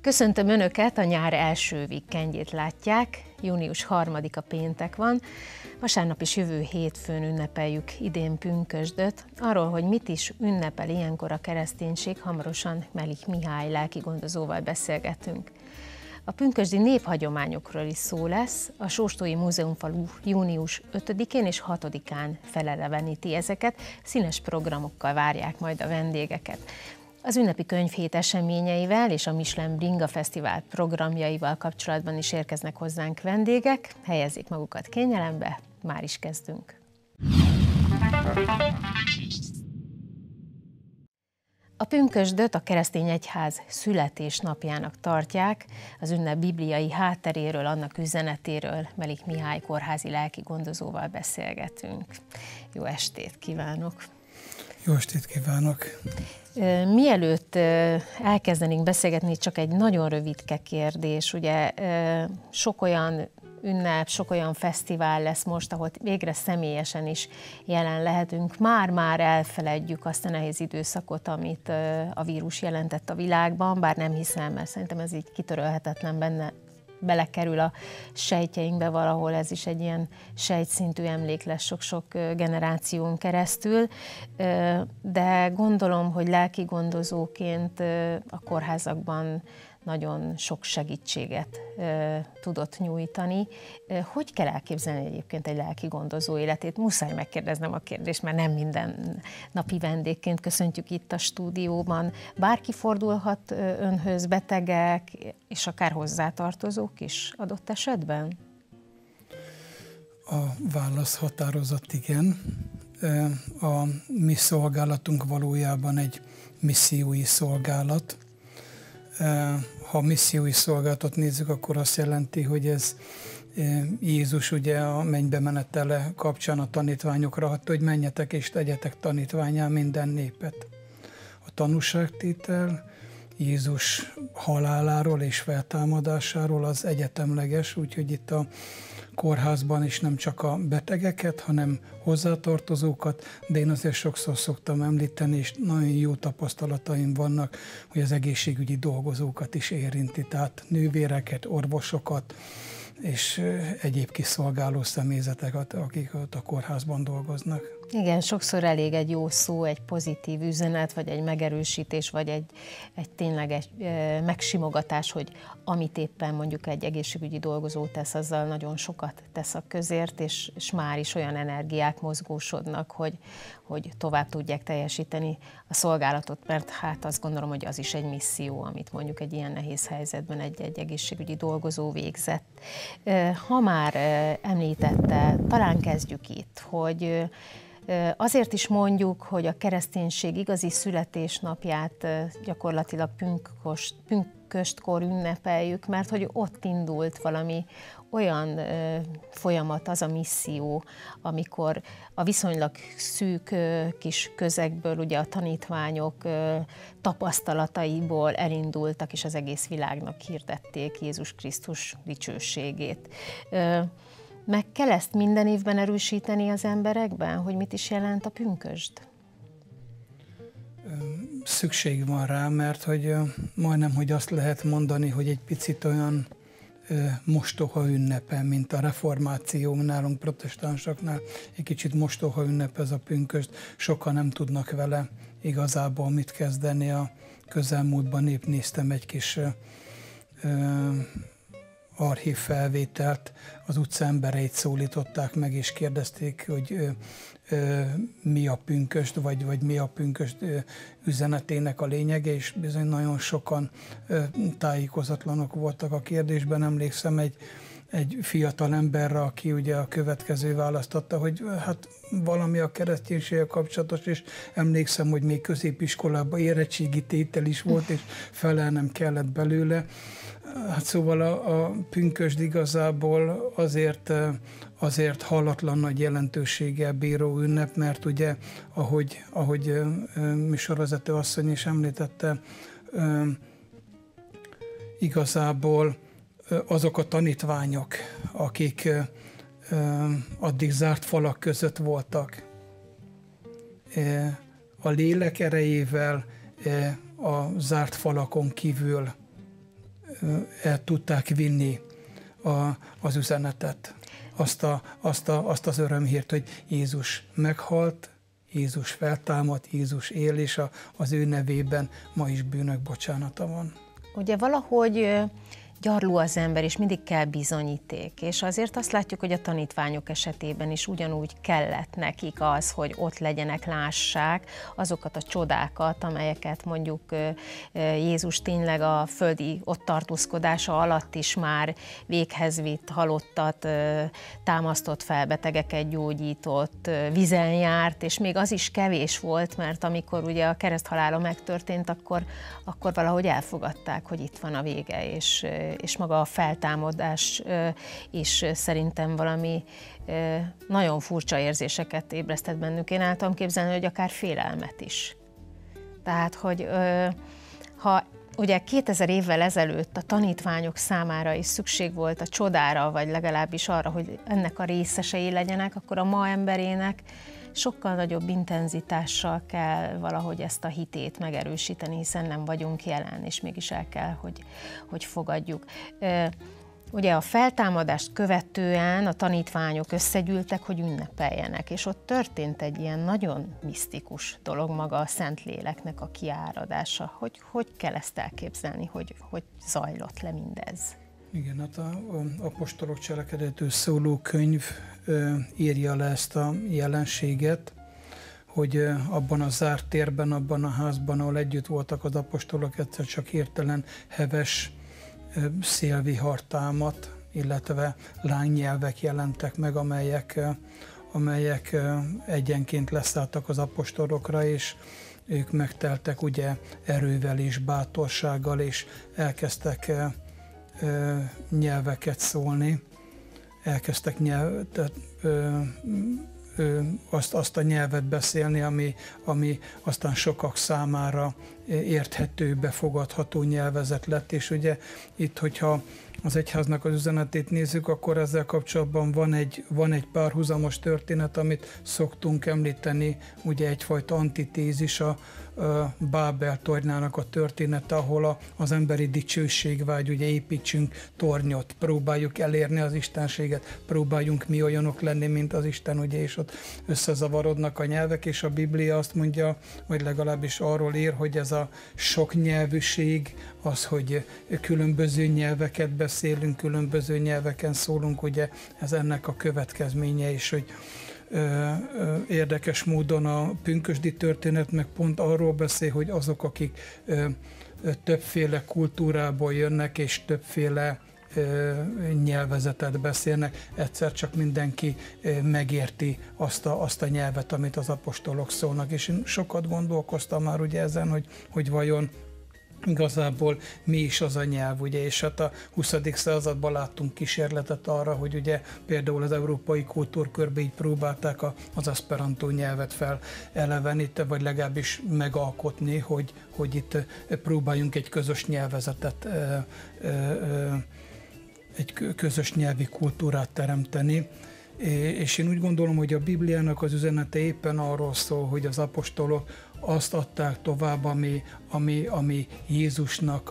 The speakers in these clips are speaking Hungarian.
Köszöntöm Önöket, a nyár első vikendjét látják, június 3-a péntek van, vasárnap és jövő hétfőn ünnepeljük idén pünkösdöt. Arról, hogy mit is ünnepel ilyenkor a kereszténység, hamarosan Melich Mihály lelkigondozóval beszélgetünk. A pünkösdi néphagyományokról is szó lesz, a Sóstói Múzeumfalu június 5-én és 6-án feleleveníti ezeket, színes programokkal várják majd a vendégeket. Az ünnepi könyvhét eseményeivel és a Michelin Bringa Fesztivál programjaival kapcsolatban is érkeznek hozzánk vendégek. Helyezzék magukat kényelembe, már is kezdünk. A pünkösdöt a keresztény egyház születésnapjának tartják. Az ünnep bibliai hátteréről, annak üzenetéről Melich Mihály kórházi lelkigondozóval beszélgetünk. Jó estét kívánok! Jó estét kívánok! Mielőtt elkezdenénk beszélgetni, csak egy nagyon rövidke kérdés. Ugye sok olyan ünnep, sok olyan fesztivál lesz most, ahol végre személyesen is jelen lehetünk. Már elfeledjük azt a nehéz időszakot, amit a vírus jelentett a világban, bár nem hiszem, mert szerintem ez így kitörölhetetlen belekerül a sejtjeinkbe valahol, ez is egy ilyen sejtszintű emlék lesz sok-sok generáción keresztül, de gondolom, hogy lelkigondozóként a kórházakban nagyon sok segítséget tudott nyújtani. Hogy kell elképzelni egyébként egy lelkigondozó életét? Muszáj megkérdeznem a kérdést, mert nem minden napi vendégként köszöntjük itt a stúdióban. Bárki fordulhat önhöz, betegek, és akár hozzátartozók is adott esetben? A válasz határozott igen. A mi szolgálatunk valójában egy missziói szolgálat. Ha missziói szolgálatot nézzük, akkor azt jelenti, hogy ez Jézus ugye a mennybe menetele kapcsán a tanítványokra adta, hogy menjetek és tegyetek tanítvánnyá minden népet. A tanúságtétel Jézus haláláról és feltámadásáról az egyetemleges, úgyhogy itt a kórházban is nem csak a betegeket, hanem hozzátartozókat, de én azért sokszor szoktam említeni, és nagyon jó tapasztalataim vannak, hogy az egészségügyi dolgozókat is érinti, tehát nővéreket, orvosokat, és egyéb kiszolgáló személyzeteket, akik ott a kórházban dolgoznak. Igen, sokszor elég egy jó szó, egy pozitív üzenet, vagy egy megerősítés, vagy egy tényleg egy megsimogatás, hogy amit éppen mondjuk egy egészségügyi dolgozó tesz, azzal nagyon sokat tesz a közért, és már is olyan energiák mozgósodnak, hogy tovább tudják teljesíteni a szolgálatot, mert hát azt gondolom, hogy az is egy misszió, amit mondjuk egy ilyen nehéz helyzetben egy egészségügyi dolgozó végzett. Ha már említette, talán kezdjük itt, hogy azért is mondjuk, hogy a kereszténység igazi születésnapját gyakorlatilag pünköstkor ünnepeljük, mert hogy ott indult valami olyan folyamat, az a misszió, amikor a viszonylag szűk kis közegből ugye a tanítványok tapasztalataiból elindultak, és az egész világnak hirdették Jézus Krisztus dicsőségét. Meg kell ezt minden évben erősíteni az emberekben, hogy mit is jelent a pünkösd? Szükség van rá, mert hogy majdnem, hogy azt lehet mondani, hogy egy picit olyan mostoha ünnepe, mint a reformáció nálunk protestánsoknál. Egy kicsit mostoha ünnep ez a pünkösd. Sokan nem tudnak vele igazából mit kezdeni. A közelmúltban épp néztem egy kis archív felvételt, az utca embereit szólították meg, és kérdezték, hogy mi a pünkösd, vagy mi a pünkösd üzenetének a lényege, és bizony nagyon sokan tájékozatlanok voltak a kérdésben. Emlékszem egy fiatal emberre, aki ugye a következő választ adta, hogy hát valami a kereszténységgel kapcsolatos, és emlékszem, hogy még középiskolában érettségi tétel is volt, és felelnem kellett belőle. Hát szóval a pünkösd igazából azért hallatlan nagy jelentőséggel bíró ünnep, mert ugye, ahogy műsorvezető asszony is említette, igazából azok a tanítványok, akik addig zárt falak között voltak, a lélek erejével a zárt falakon kívül el tudták vinni az üzenetet, azt az örömhírt, hogy Jézus meghalt, Jézus feltámadt, Jézus él, és az ő nevében ma is bűnök bocsánata van. Ugye valahogy gyarló az ember, és mindig kell bizonyíték. És azért azt látjuk, hogy a tanítványok esetében is ugyanúgy kellett nekik az, hogy ott legyenek, lássák azokat a csodákat, amelyeket mondjuk Jézus tényleg a földi ott tartózkodása alatt is már véghez vitt, halottat, támasztott fel, betegeket gyógyított, vízen járt, és még az is kevés volt, mert amikor ugye a kereszthalála megtörtént, akkor valahogy elfogadták, hogy itt van a vége, és maga a feltámadás is szerintem valami nagyon furcsa érzéseket ébresztett bennük. Én el tudom képzelni, hogy akár félelmet is. Tehát, hogy ha ugye 2000 évvel ezelőtt a tanítványok számára is szükség volt a csodára, vagy legalábbis arra, hogy ennek a részesei legyenek, akkor a ma emberének sokkal nagyobb intenzitással kell valahogy ezt a hitét megerősíteni, hiszen nem vagyunk jelen, és mégis el kell, hogy fogadjuk. Ugye a feltámadást követően a tanítványok összegyűltek, hogy ünnepeljenek, és ott történt egy ilyen nagyon misztikus dolog, maga a Szentléleknek a kiáradása. Hogy kell ezt elképzelni, hogy zajlott le mindez? Igen, hát az apostolok cselekedetről szóló könyv írja le ezt a jelenséget, hogy abban a zárt térben, abban a házban, ahol együtt voltak az apostolok, egyszer csak hirtelen heves szélvihar támadt, illetve lángnyelvek jelentek meg, amelyek egyenként leszálltak az apostolokra, és ők megteltek ugye erővel és bátorsággal, és elkezdtek nyelveket szólni, elkezdtek azt a nyelvet beszélni, ami aztán sokak számára érthető, befogadható nyelvezet lett, és ugye itt, hogyha az egyháznak az üzenetét nézzük, akkor ezzel kapcsolatban van egy párhuzamos történet, amit szoktunk említeni, ugye egyfajta antitézis, a Bábel tornyának a története, ahol az emberi dicsőségvágy, ugye építsünk tornyot, próbáljuk elérni az istenséget, próbáljunk mi olyanok lenni, mint az Isten, ugye, és ott összezavarodnak a nyelvek, és a Biblia azt mondja, vagy legalábbis arról ír, hogy ez a sok nyelvűség, az, hogy különböző nyelveket beszélünk, különböző nyelveken szólunk, ugye ez ennek a következménye is, hogy érdekes módon a pünkösdi történet meg pont arról beszél, hogy azok, akik többféle kultúrából jönnek, és többféle nyelvezetet beszélnek, egyszer csak mindenki megérti azt a nyelvet, amit az apostolok szólnak. És én sokat gondolkoztam már ugye ezen, hogy vajon igazából mi is az a nyelv, ugye, és hát a 20. században láttunk kísérletet arra, hogy ugye például az európai kultúrkörbe így próbálták az esperantó nyelvet feleleveníteni, vagy legalábbis megalkotni, hogy itt próbáljunk egy közös nyelvezetet, egy közös nyelvi kultúrát teremteni. És én úgy gondolom, hogy a Bibliának az üzenete éppen arról szól, hogy az apostolok azt adták tovább, ami Jézusnak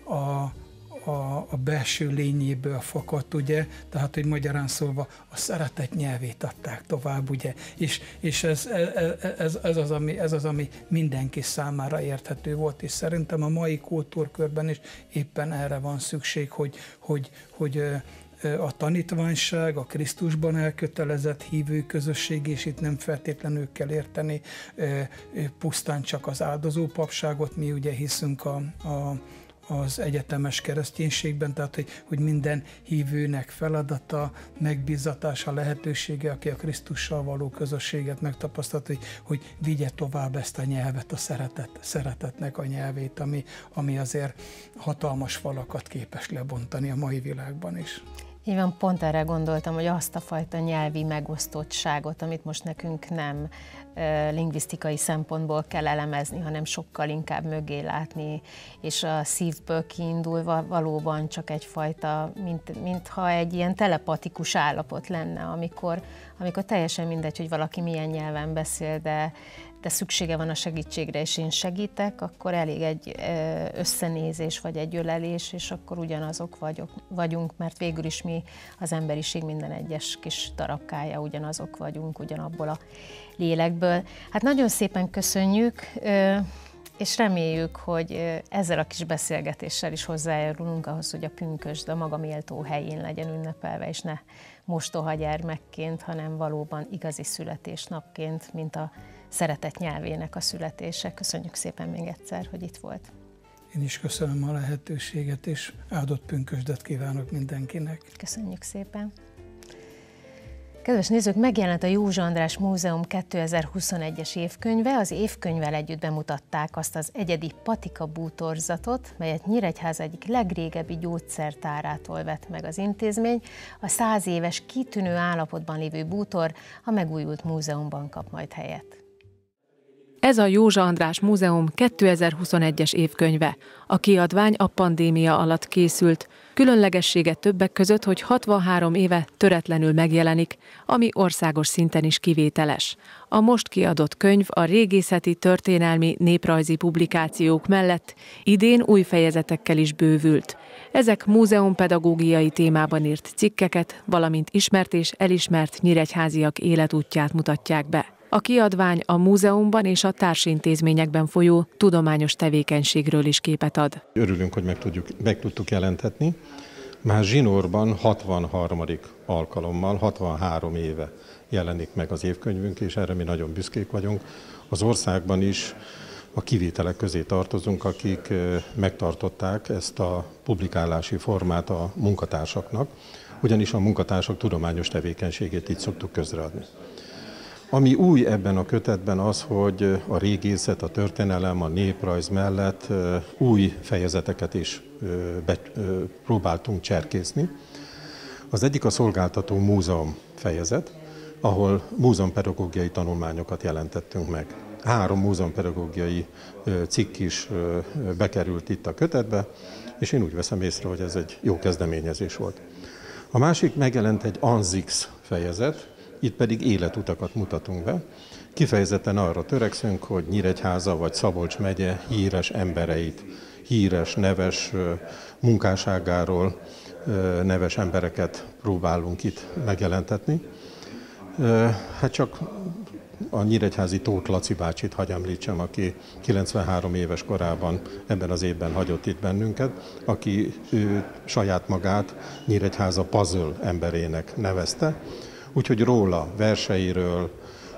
a belső lényéből fakadt, ugye, tehát, hogy magyarán szólva a szeretet nyelvét adták tovább, ugye, és ez az, ami mindenki számára érthető volt, és szerintem a mai kultúrkörben is éppen erre van szükség, hogy a tanítványság, a Krisztusban elkötelezett hívő közösség, és itt nem feltétlenül kell érteni pusztán csak az áldozó papságot, mi ugye hiszünk az egyetemes kereszténységben, tehát hogy minden hívőnek feladata, megbízatása, lehetősége, aki a Krisztussal való közösséget megtapasztalt, hogy vigye tovább ezt a nyelvet, a szeretetnek a nyelvét, ami azért hatalmas falakat képes lebontani a mai világban is. Így van, pont erre gondoltam, hogy azt a fajta nyelvi megosztottságot, amit most nekünk nem lingvisztikai szempontból kell elemezni, hanem sokkal inkább mögé látni, és a szívből kiindulva valóban csak egyfajta, mintha egy ilyen telepatikus állapot lenne, amikor teljesen mindegy, hogy valaki milyen nyelven beszél, de szüksége van a segítségre, és én segítek, akkor elég egy összenézés, vagy egy ölelés, és akkor ugyanazok vagyunk, mert végül is mi, az emberiség minden egyes kis darabkája ugyanazok vagyunk, ugyanabból a lélekből. Hát nagyon szépen köszönjük, és reméljük, hogy ezzel a kis beszélgetéssel is hozzájárulunk ahhoz, hogy a pünkösd a maga méltó helyén legyen ünnepelve, és ne mostoha gyermekként, hanem valóban igazi születésnapként, mint a szeretet nyelvének a születése. Köszönjük szépen még egyszer, hogy itt volt. Én is köszönöm a lehetőséget, és áldott pünkösdet kívánok mindenkinek. Köszönjük szépen. Kedves nézők, megjelent a Józsa András Múzeum 2021-es évkönyve. Az évkönyvvel együtt bemutatták azt az egyedi patika bútorzatot, melyet Nyíregyháza egyik legrégebbi gyógyszertárától vett meg az intézmény. A 100 éves kitűnő állapotban lévő bútor a megújult múzeumban kap majd helyet. Ez a Józsa András Múzeum 2021-es évkönyve. A kiadvány a pandémia alatt készült. Különlegessége többek között, hogy 63 éve töretlenül megjelenik, ami országos szinten is kivételes. A most kiadott könyv a régészeti, történelmi, néprajzi publikációk mellett idén új fejezetekkel is bővült. Ezek múzeumpedagógiai témában írt cikkeket, valamint ismert és elismert nyíregyháziak életútját mutatják be. A kiadvány a múzeumban és a társintézményekben folyó tudományos tevékenységről is képet ad. Örülünk, hogy meg tudtuk jelentetni. Már zsinórban 63. alkalommal, 63 éve jelenik meg az évkönyvünk, és erre mi nagyon büszkék vagyunk. Az országban is a kivételek közé tartozunk, akik megtartották ezt a publikálási formát a munkatársaknak, ugyanis a munkatársak tudományos tevékenységét így szoktuk közreadni. Ami új ebben a kötetben az, hogy a régészet, a történelem, a néprajz mellett új fejezeteket is próbáltunk cserkészni. Az egyik a szolgáltató múzeum fejezet, ahol múzeumpedagógiai tanulmányokat jelentettünk meg. 3 múzeumpedagógiai cikk is bekerült itt a kötetbe, és én úgy veszem észre, hogy ez egy jó kezdeményezés volt. A másik megjelent egy Anzix fejezet, itt pedig életutakat mutatunk be. Kifejezetten arra törekszünk, hogy Nyíregyháza vagy Szabolcs megye híres embereit, híres, neves munkásságáról neves embereket próbálunk itt megjelentetni. Hát csak a nyíregyházi Tóth Laci bácsit hagy említsem, aki 93 éves korában ebben az évben hagyott itt bennünket, aki saját magát Nyíregyháza puzzle emberének nevezte. Úgyhogy róla, verseiről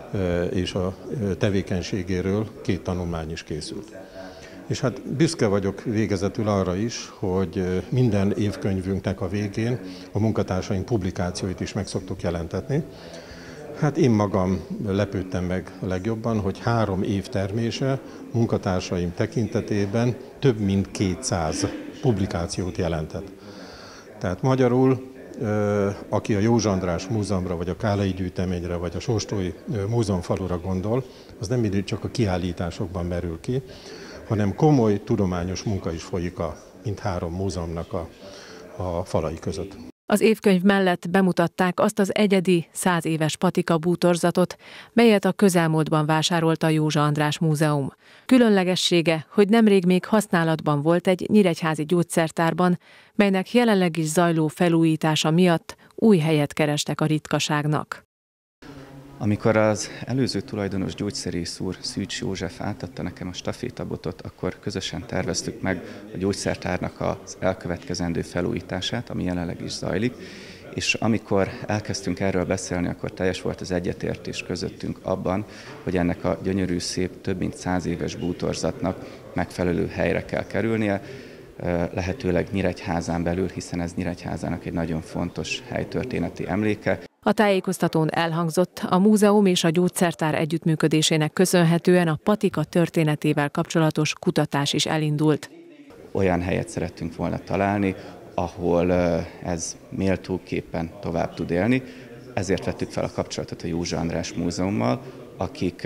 és a tevékenységéről 2 tanulmány is készült. És hát büszke vagyok végezetül arra is, hogy minden évkönyvünknek a végén a munkatársaink publikációit is meg szoktuk jelentetni. Hát én magam lepődtem meg a legjobban, hogy 3 év termése munkatársaim tekintetében több mint 200 publikációt jelentett. Tehát magyarul, aki a Józsa András Múzeumra, vagy a Kállai gyűjteményre, vagy a Sóstói Múzeumfalura gondol, az nem mindig csak a kiállításokban merül ki, hanem komoly tudományos munka is folyik a mindhárom múzeumnak a falai között. Az évkönyv mellett bemutatták azt az egyedi 100 éves patika bútorzatot, melyet a közelmúltban vásárolt a Józsa András Múzeum. Különlegessége, hogy nemrég még használatban volt egy nyíregyházi gyógyszertárban, melynek jelenleg is zajló felújítása miatt új helyet kerestek a ritkaságnak. Amikor az előző tulajdonos gyógyszerész úr, Szűcs József átadta nekem a stafétabotot, akkor közösen terveztük meg a gyógyszertárnak az elkövetkezendő felújítását, ami jelenleg is zajlik, és amikor elkezdtünk erről beszélni, akkor teljes volt az egyetértés közöttünk abban, hogy ennek a gyönyörű, szép, több mint 100 éves bútorzatnak megfelelő helyre kell kerülnie, lehetőleg Nyíregyházán belül, hiszen ez Nyíregyházának egy nagyon fontos helytörténeti emléke. A tájékoztatón elhangzott, a múzeum és a gyógyszertár együttműködésének köszönhetően a patika történetével kapcsolatos kutatás is elindult. Olyan helyet szerettünk volna találni, ahol ez méltóképpen tovább tud élni. Ezért vettük fel a kapcsolatot a Józsa András Múzeummal, akik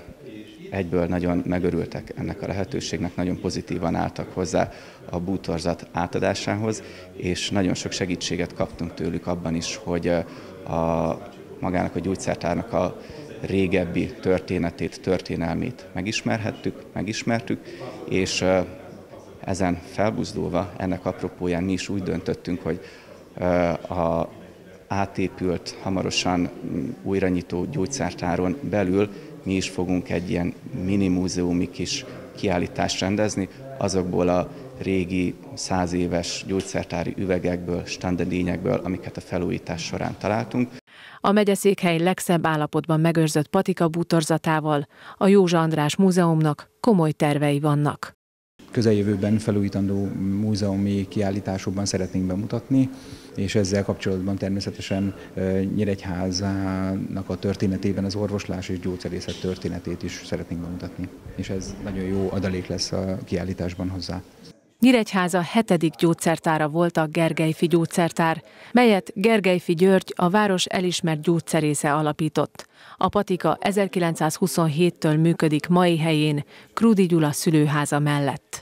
egyből nagyon megörültek ennek a lehetőségnek, nagyon pozitívan álltak hozzá a bútorzat átadásához, és nagyon sok segítséget kaptunk tőlük abban is, hogy magának a gyógyszertárnak a régebbi történetét, történelmét megismertük, és ezen felbuzdulva, ennek apropóján mi is úgy döntöttünk, hogy a átépült, hamarosan újranyitó gyógyszertáron belül mi is fogunk egy ilyen mini múzeumi kis kiállítást rendezni, azokból a régi 100 éves gyógyszertári üvegekből, standedényekből, amiket a felújítás során találtunk. A megyeszékhely legszebb állapotban megőrzött patika bútorzatával a Józsa András Múzeumnak komoly tervei vannak. Közeljövőben felújítandó múzeumi kiállításokban szeretnénk bemutatni, és ezzel kapcsolatban természetesen Nyíregyházának a történetében az orvoslás és gyógyszerészet történetét is szeretnénk bemutatni. És ez nagyon jó adalék lesz a kiállításban hozzá. Nyíregyháza 7. gyógyszertára volt a Gergelyfi gyógyszertár, melyet Gergelyfi György, a város elismert gyógyszerésze alapított. A patika 1927-től működik mai helyén, Krúdy Gyula szülőháza mellett.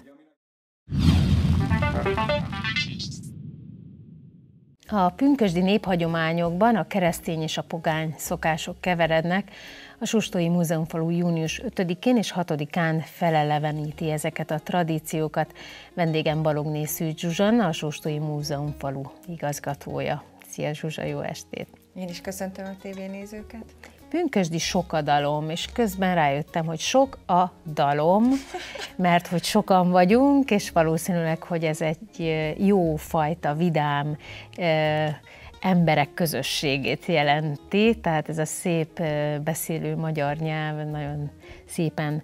A pünkösdi néphagyományokban a keresztény és a pogány szokások keverednek. A Sóstói Múzeumfalu június 5-én és 6-án feleleveníti ezeket a tradíciókat. Vendégem Balogné Szűcs Zsuzsanna, a Sóstói Múzeumfalu igazgatója. Szia Zsuzsa, jó estét! Én is köszöntöm a tévénézőket. Pünkösdi sok a dalom, és közben rájöttem, hogy sok a dalom, mert hogy sokan vagyunk, és valószínűleg, hogy ez egy jó fajta, vidám emberek közösségét jelenti, tehát ez a szép beszélő magyar nyelv nagyon szépen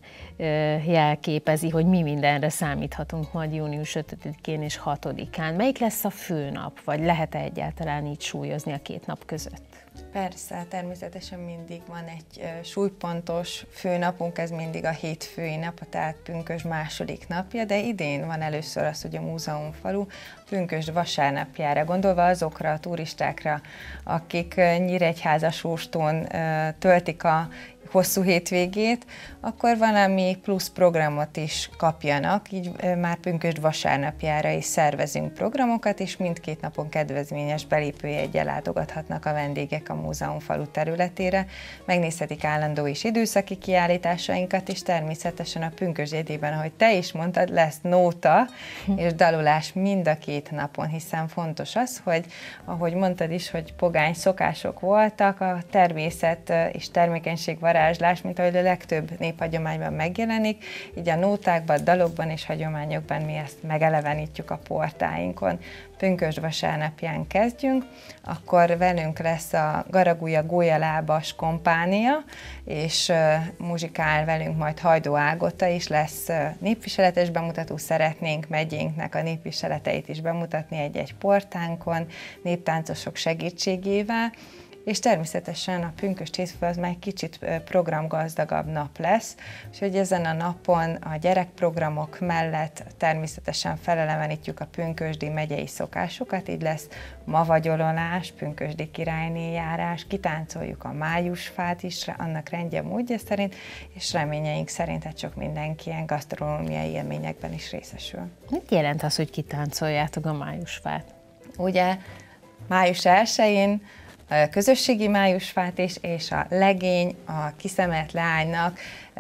jelképezi, hogy mi mindenre számíthatunk majd június 5-én és 6-án. Melyik lesz a főnap, vagy lehet-e egyáltalán így súlyozni a két nap között? Persze, természetesen mindig van egy súlypontos főnapunk, ez mindig a hétfői nap, tehát pünkösd második napja, de idén van először az, hogy a Múzeumfalu pünkösd vasárnapjára, gondolva azokra a turistákra, akik Nyíregyháza-Sóstón töltik a hosszú hétvégét, akkor valami plusz programot is kapjanak, így már pünkösd vasárnapjára is szervezünk programokat, és mindkét napon kedvezményes belépőjeggyel látogathatnak a vendégek a Múzeumfalu területére, megnézhetik állandó és időszaki kiállításainkat, és természetesen a pünkösd jegyében, ahogy te is mondtad, lesz nóta és dalolás mind a két napon, hiszen fontos az, hogy ahogy mondtad is, hogy pogány szokások voltak, a természet és termékenység varázslás, mint ahogy a legtöbb néphagyományban megjelenik, így a nótákban, dalokban és hagyományokban mi ezt megelevenítjük a portáinkon. Pünkösd vasárnapján kezdjünk, akkor velünk lesz a Garagulja Gólyalábas kompánia, és muzsikál velünk majd Hajdó Ágota is, lesz népviseletes bemutató, szeretnénk megyénknek a népviseleteit is bemutatni egy-egy portánkon, néptáncosok segítségével, és természetesen a pünkösd hétfő az már egy kicsit programgazdagabb nap lesz, úgyhogy ezen a napon a gyerekprogramok mellett természetesen felelevenítjük a pünkösdi megyei szokásokat, így lesz mavagyololás, pünkösdi királynéjárás, kitáncoljuk a májusfát is, annak rendje módja szerint, és reményeink szerint hát sok mindenki ilyen gasztronómiai élményekben is részesül. Mit jelent az, hogy kitáncoljátok a májusfát? Ugye május 1-én közösségi májusfát is, és a legény a kiszemelt leánynak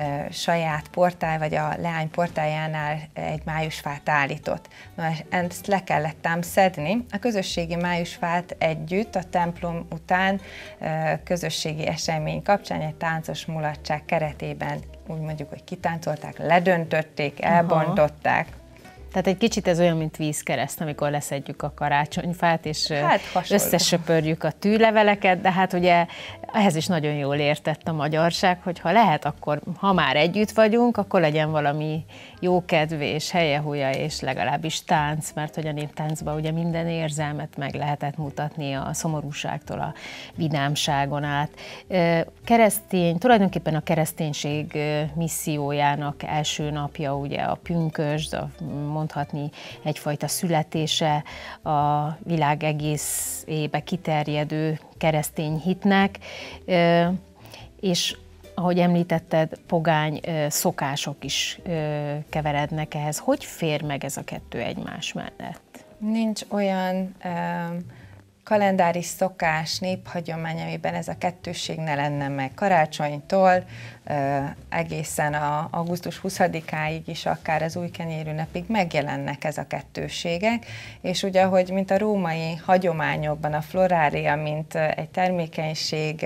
saját portál, vagy a leány portájánál egy májusfát állított. Na, ezt le kellett ám szedni. A közösségi májusfát együtt a templom után közösségi esemény kapcsán egy táncos mulatság keretében úgy mondjuk, hogy kitáncolták, ledöntötték, elbontották. Tehát egy kicsit ez olyan, mint vízkereszt, amikor leszedjük a karácsonyfát, és összesöpörjük a tűleveleket, de hát ugye ehhez is nagyon jól értett a magyarság, hogy ha lehet, akkor ha már együtt vagyunk, akkor legyen valami jókedv és helyehuja, és legalábbis tánc, mert hogy a néptáncban ugye minden érzelmet meg lehetett mutatni a szomorúságtól a vidámságon át. Tulajdonképpen a kereszténység missziójának első napja ugye a pünkösd, mondhatni egyfajta születése a világ egészébe kiterjedő keresztény hitnek, és ahogy említetted, pogány szokások is keverednek ehhez. Hogy fér meg ez a kettő egymás mellett? Nincs olyan kalendáris szokás, néphagyomány, amiben ez a kettősség ne lenne meg. Karácsonytól egészen augusztus 20-áig is, akár az új kenyérünnepig megjelennek ez a kettősségek, és ugye, ahogy mint a római hagyományokban a florália, mint egy termékenység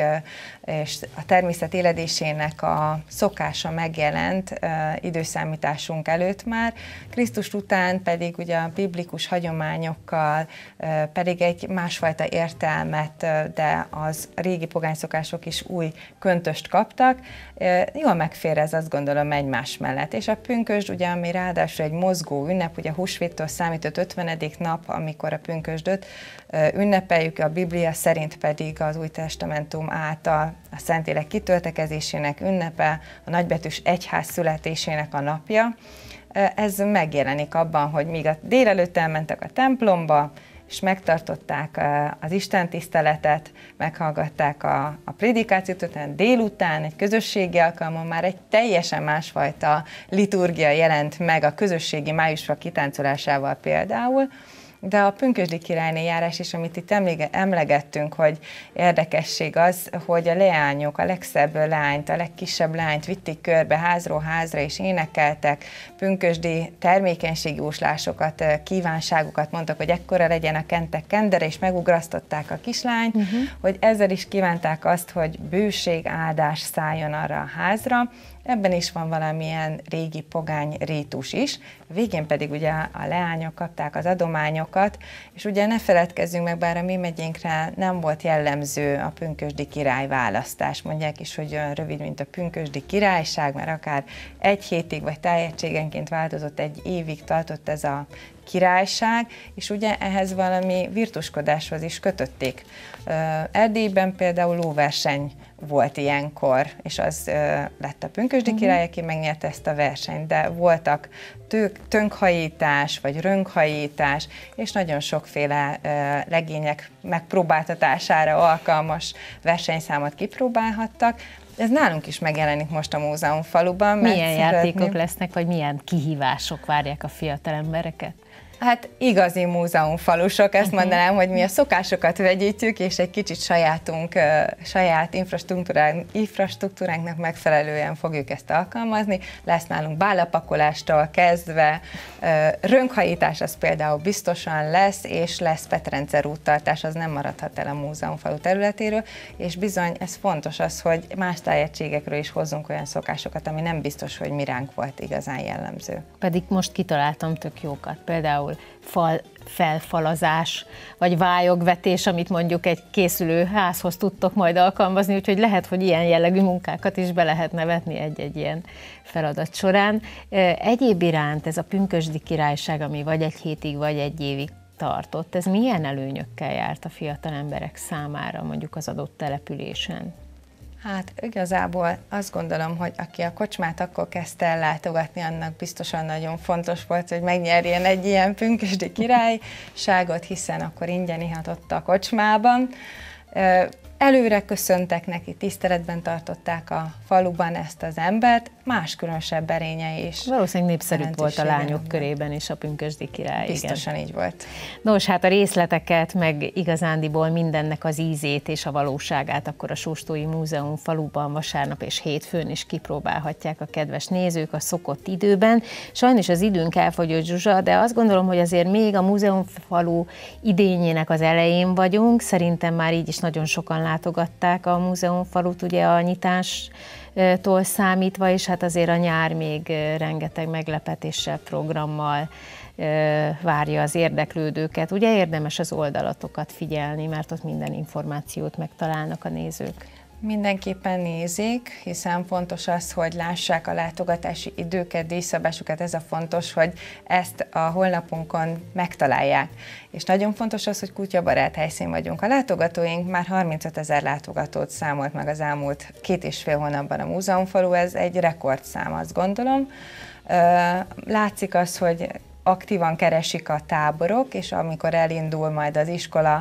és a természet éledésének a szokása megjelent időszámításunk előtt már, Krisztus után pedig ugye a biblikus hagyományokkal pedig egy másfajta értelmet, de az régi pogány szokások is új köntöst kaptak. Jól megfér ez, azt gondolom, egymás mellett. És a pünkösd, ugye, ami ráadásul egy mozgó ünnep, ugye húsvéttól számított 50. nap, amikor a pünkösdöt ünnepeljük, a Biblia szerint pedig az Új Testamentum által a Szentlélek kitöltekezésének ünnepe, a nagybetűs egyház születésének a napja. Ez megjelenik abban, hogy míg a délelőtt elmentek a templomba, és megtartották az istentiszteletet, meghallgatták a prédikációt, utána délután egy közösségi alkalmon már egy teljesen másfajta liturgia jelent meg a közösségi májusfa kitáncolásával például, de a pünkösdi királyné járás is, amit itt emlegettünk, hogy érdekesség az, hogy a leányok, a legszebb leányt, a legkisebb leányt vitték körbe házról házra, és énekeltek, pünkösdi termékenységi jóslásokat, kívánságokat mondtak, hogy ekkora legyen a kentek kendere, és megugrasztották a kislányt, hogy ezzel is kívánták azt, hogy bőség, áldás szálljon arra a házra. Ebben is van valamilyen régi pogány rítus is. Végén pedig ugye a leányok kapták az adományokat, és ugye ne feledkezzünk meg, bár a mi megyénkre nem volt jellemző a pünkösdi király választás. Mondják is, hogy olyan rövid, mint a pünkösdi királyság, mert akár egy hétig vagy tájegységenként változott, egy évig tartott ez a királyság, és ugye ehhez valami virtuskodáshoz is kötötték. Erdélyben például lóverseny volt ilyenkor, és az lett a pünkösdi király, aki megnyerte ezt a versenyt, de voltak tönkhajítás, vagy rönkhajítás, és nagyon sokféle legények megpróbáltatására alkalmas versenyszámot kipróbálhattak. Ez nálunk is megjelenik most a múzeumfaluban. Milyen játékok lesznek, vagy milyen kihívások várják a fiatal embereket? Hát igazi múzeumfalusok, ezt mondanám, hogy mi a szokásokat vegyítjük, és egy kicsit saját infrastruktúránknak megfelelően fogjuk ezt alkalmazni. Lesz nálunk bálapakolástól kezdve, rönkhajítás az például biztosan lesz, és lesz petrendszer úttartás, az nem maradhat el a múzeumfalu területéről, és bizony ez fontos az, hogy más tájegységekről is hozzunk olyan szokásokat, ami nem biztos, hogy mi ránk volt igazán jellemző. Pedig most kitaláltam tök jókat, például felfalazás, vagy vályogvetés, amit mondjuk egy készülő házhoz tudtok majd alkalmazni, úgyhogy lehet, hogy ilyen jellegű munkákat is be lehetne vetni egy-egy ilyen feladat során. Egyéb iránt ez a pünkösdi királyság, ami vagy egy hétig, vagy egy évig tartott, ez milyen előnyökkel járt a fiatal emberek számára mondjuk az adott településen? Hát igazából azt gondolom, hogy aki a kocsmát akkor kezdte el látogatni, annak biztosan nagyon fontos volt, hogy megnyerjen egy ilyen pünkösdi királyságot, hiszen akkor ingyen ihatott a kocsmában. Előre köszöntek neki, tiszteletben tartották a faluban ezt az embert, más különösebb erénye is. Valószínűleg népszerűbb volt a lányok körében is a pünkösdi király. Biztosan igen. Így volt. Nos, hát a részleteket, meg igazándiból mindennek az ízét és a valóságát akkor a Sóstói Múzeum faluban vasárnap és hétfőn is kipróbálhatják a kedves nézők a szokott időben. Sajnos az időnk elfogyott, Zsuzsa, de azt gondolom, hogy azért még a múzeumfalu idényének az elején vagyunk. Szerintem már így is nagyon sokan látogatták a múzeumfalut, ugye a nyitástól számítva, és hát azért a nyár még rengeteg meglepetéssel, programmal várja az érdeklődőket. Ugye érdemes az oldalatokat figyelni, mert ott minden információt megtalálnak a nézők. Mindenképpen nézik, hiszen fontos az, hogy lássák a látogatási időket, díjszabásukat, ez a fontos, hogy ezt a honlapunkon megtalálják. És nagyon fontos az, hogy kutyabarát helyszín vagyunk. A látogatóink már 35 000 látogatót számolt meg az elmúlt 2,5 hónapban a múzeumfalu, ez egy rekordszám, azt gondolom. Látszik az, hogy aktívan keresik a táborok, és amikor elindul majd az iskola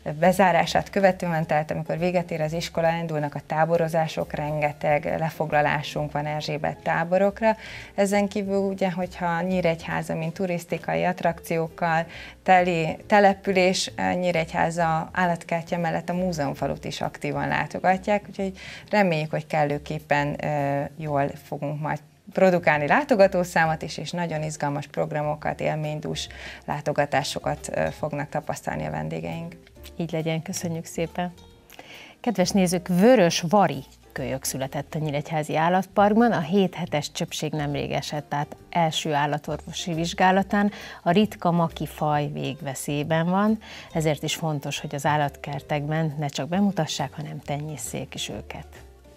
bezárását követően, tehát amikor véget ér az iskola, indulnak a táborozások, rengeteg lefoglalásunk van Erzsébet táborokra. Ezen kívül ugye, hogyha Nyíregyháza, mint turisztikai attrakciókkal teli település, Nyíregyháza állatkertje mellett a múzeumfalut is aktívan látogatják, úgyhogy reméljük, hogy kellőképpen jól fogunk majd produkálni látogatószámot is, és nagyon izgalmas programokat, élménydús látogatásokat fognak tapasztalni a vendégeink. Így legyen, köszönjük szépen! Kedves nézők, vörös vari kölyök született a Nyíregyházi Állatparkban, a 7 hetes csöpség nemrég esett át első állatorvosi vizsgálatán, a ritka maki faj végveszélyben van, ezért is fontos, hogy az állatkertekben ne csak bemutassák, hanem tenyészék is őket.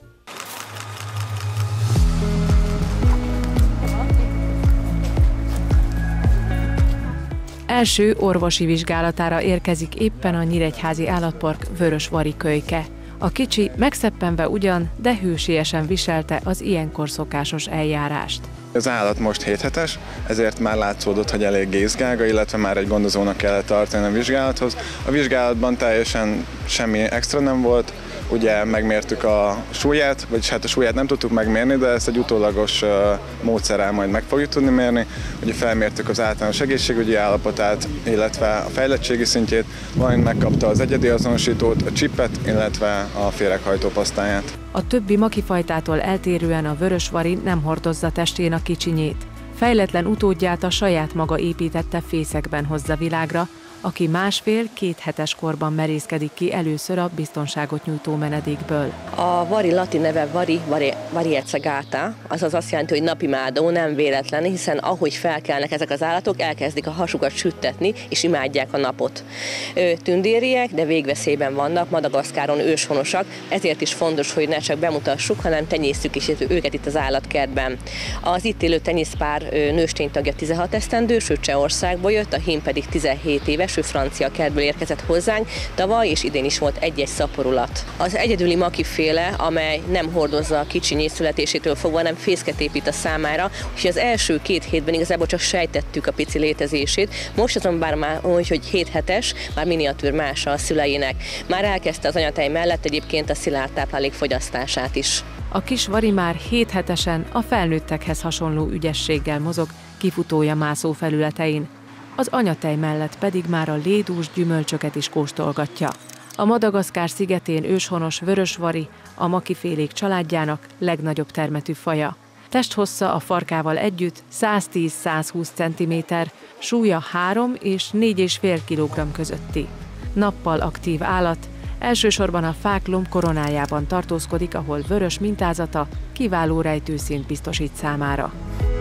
Első orvosi vizsgálatára érkezik éppen a Nyíregyházi Állatpark vörös vari kölyke. A kicsi megszeppenve ugyan, de hősiesen viselte az ilyenkor szokásos eljárást. Az állat most 7 hetes, ezért már látszódott, hogy elég gézgága, illetve már egy gondozónak kellett tartani a vizsgálathoz. A vizsgálatban teljesen semmi extra nem volt, ugye megmértük a súlyát, vagyis hát a súlyát nem tudtuk megmérni, de ezt egy utólagos módszerrel majd meg fogjuk tudni mérni. Ugye felmértük az általános egészségügyi állapotát, illetve a fejlettségi szintjét, valamint megkapta az egyedi azonosítót, a csipet, illetve a féreghajtó pasztáját. A többi makifajtától eltérően a vörösvari nem hordozza testén a kicsinyét. Fejletlen utódját a saját maga építette fészekben hozza világra, aki 1,5-2 hetes korban merészkedik ki először a biztonságot nyújtó menedékből. A vari latin neve variez sagata, azaz azt jelenti, hogy napimádó, nem véletlen, hiszen ahogy felkelnek ezek az állatok, elkezdik a hasukat süttetni, és imádják a napot. Tündériek, de végveszélyben vannak, Madagaszkáron őshonosak, ezért is fontos, hogy ne csak bemutassuk, hanem tenyésztük is őket itt az állatkertben. Az itt élő tenyészpár nősténytagja 16 esztendős, ő Csehországból jött, a hím pedig 17 éves, ő francia kertből érkezett hozzánk, tavaly és idén is volt egy-egy szaporulat. Az egyedüli makiféle, amely nem hordozza a kicsinyét születésétől fogva, hanem fészket épít a számára, úgyhogy az első 2 hétben igazából csak sejtettük a pici létezését. Most azonban már hogy 7 hetes, már miniatűr mása a szüleinek. Már elkezdte az anyatej mellett egyébként a szilárd táplálék fogyasztását is. A kis vari már 7 hetesen a felnőttekhez hasonló ügyességgel mozog kifutója mászó felületein. Az anyatej mellett pedig már a lédús gyümölcsöket is kóstolgatja. A Madagaszkár szigetén őshonos vörösvari a makifélék családjának legnagyobb termetű faja. Testhossza a farkával együtt 110-120 cm, súlya 3 és 4,5 kg közötti. Nappal aktív állat, elsősorban a fák lombkoronájában tartózkodik, ahol vörös mintázata kiváló rejtőszínt biztosít számára.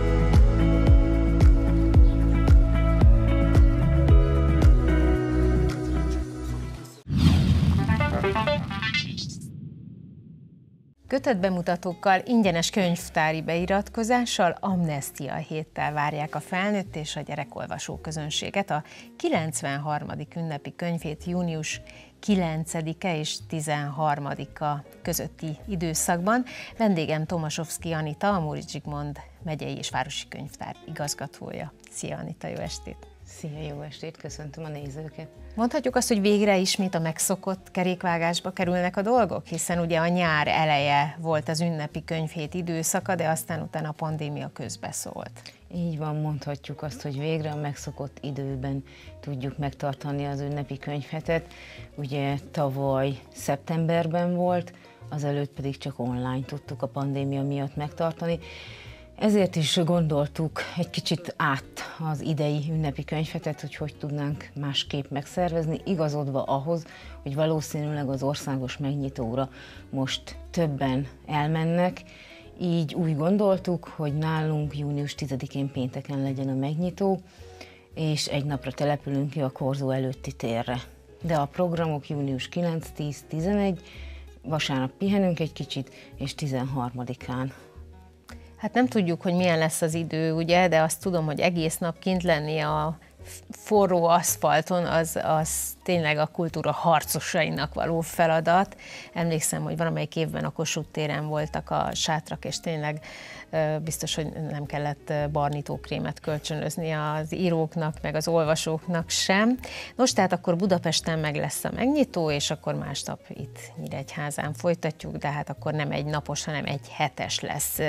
Kötött bemutatókkal, ingyenes könyvtári beiratkozással, amnestia héttel várják a felnőtt és a gyerekolvasó közönséget. A 93. ünnepi könyvhét június 9-e és 13-a közötti időszakban. Vendégem Tomaszowski Anita, a Móricz Zsigmond megyei és városi könyvtár igazgatója. Szia Anita, jó estét! Szia, jó estét, köszöntöm a nézőket! Mondhatjuk azt, hogy végre ismét a megszokott kerékvágásba kerülnek a dolgok, hiszen ugye a nyár eleje volt az ünnepi könyvhét időszaka, de aztán utána a pandémia közbeszólt. Így van, mondhatjuk azt, hogy végre a megszokott időben tudjuk megtartani az ünnepi könyvhetet. Ugye tavaly szeptemberben volt, azelőtt pedig csak online tudtuk a pandémia miatt megtartani. Ezért is gondoltuk egy kicsit át az idei ünnepi könyvhetet, hogy tudnánk másképp megszervezni, igazodva ahhoz, hogy valószínűleg az országos megnyitóra most többen elmennek. Így úgy gondoltuk, hogy nálunk június 10-én pénteken legyen a megnyitó, és egy napra települünk ki a korzó előtti térre. De a programok június 9, 10, 11, vasárnap pihenünk egy kicsit, és 13-án. Hát nem tudjuk, hogy milyen lesz az idő, ugye, de azt tudom, hogy egész nap kint lenni a forró aszfalton, az tényleg a kultúra harcosainak való feladat. Emlékszem, hogy valamelyik évben a Kossuth téren voltak a sátrak, és tényleg biztos, hogy nem kellett barnítókrémet kölcsönözni az íróknak, meg az olvasóknak sem. Nos, tehát akkor Budapesten meg lesz a megnyitó, és akkor másnap itt Nyíregyházán folytatjuk, de hát akkor nem egy napos, hanem egy hetes lesz.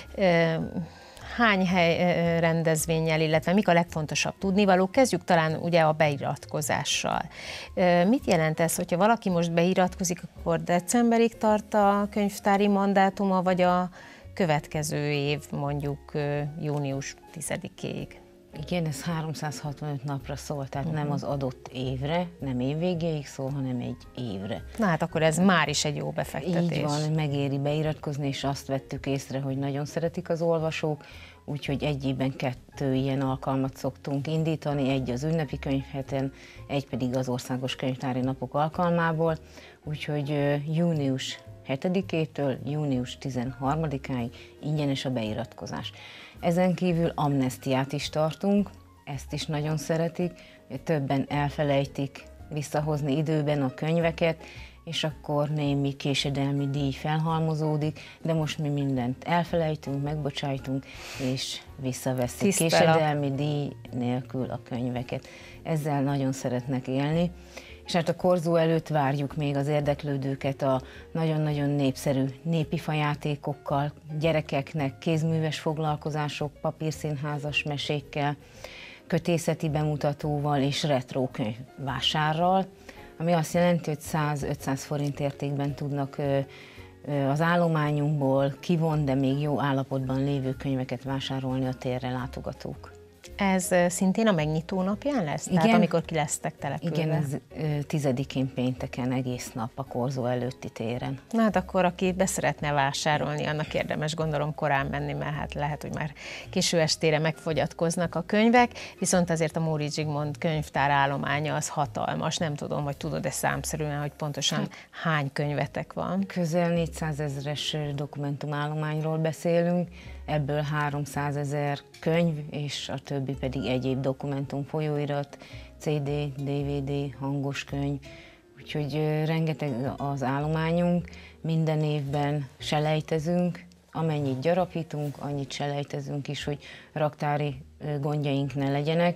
Hány hely rendezvénnyel, illetve mik a legfontosabb tudnivalók? Kezdjük talán ugye a beiratkozással. Mit jelent ez, hogyha valaki most beiratkozik, akkor decemberig tart a könyvtári mandátuma, vagy a következő év mondjuk június 10-ig? Igen, ez 365 napra szól, tehát nem az adott évre, nem évvégéig szól, hanem egy évre. Na hát akkor ez már is egy jó befektetés. Így van, megéri beiratkozni, és azt vettük észre, hogy nagyon szeretik az olvasók, úgyhogy egy évben 2 ilyen alkalmat szoktunk indítani, egy az ünnepi könyvheten, egy pedig az országos könyvtári napok alkalmából, úgyhogy június 7-től június 13-áig ingyenes a beiratkozás. Ezen kívül amnesztiát is tartunk, ezt is nagyon szeretik, többen elfelejtik visszahozni időben a könyveket, és akkor némi késedelmi díj felhalmozódik, de most mi mindent elfelejtünk, megbocsájtunk, és visszavesszük késedelmi díj nélkül a könyveket. Ezzel nagyon szeretnek élni. És hát a korzó előtt várjuk még az érdeklődőket a nagyon-nagyon népszerű népifajátékokkal, gyerekeknek kézműves foglalkozások, papírszínházas mesékkel, kötészeti bemutatóval és retro könyvvásárral, ami azt jelenti, hogy 100-500 forint értékben tudnak az állományunkból kivont, de még jó állapotban lévő könyveket vásárolni a térre látogatók. Ez szintén a megnyitó napján lesz? Igen. Tehát amikor ki lesztek települve? Igen, ez 10-én pénteken egész nap a korzó előtti téren. Na hát akkor, aki beszeretne vásárolni, annak érdemes gondolom korán menni, mert hát lehet, hogy már késő estére megfogyatkoznak a könyvek, viszont azért a Móricz Zsigmond könyvtár állománya az hatalmas. Nem tudom, hogy tudod-e számszerűen, hogy pontosan hány könyvetek van? Közel 400 000-es dokumentumállományról beszélünk, ebből 300 000 könyv, és a többi pedig egyéb dokumentum, folyóirat, CD, DVD, hangos könyv, úgyhogy rengeteg az állományunk, minden évben selejtezünk, amennyit gyarapítunk, annyit selejtezünk is, hogy raktári gondjaink ne legyenek,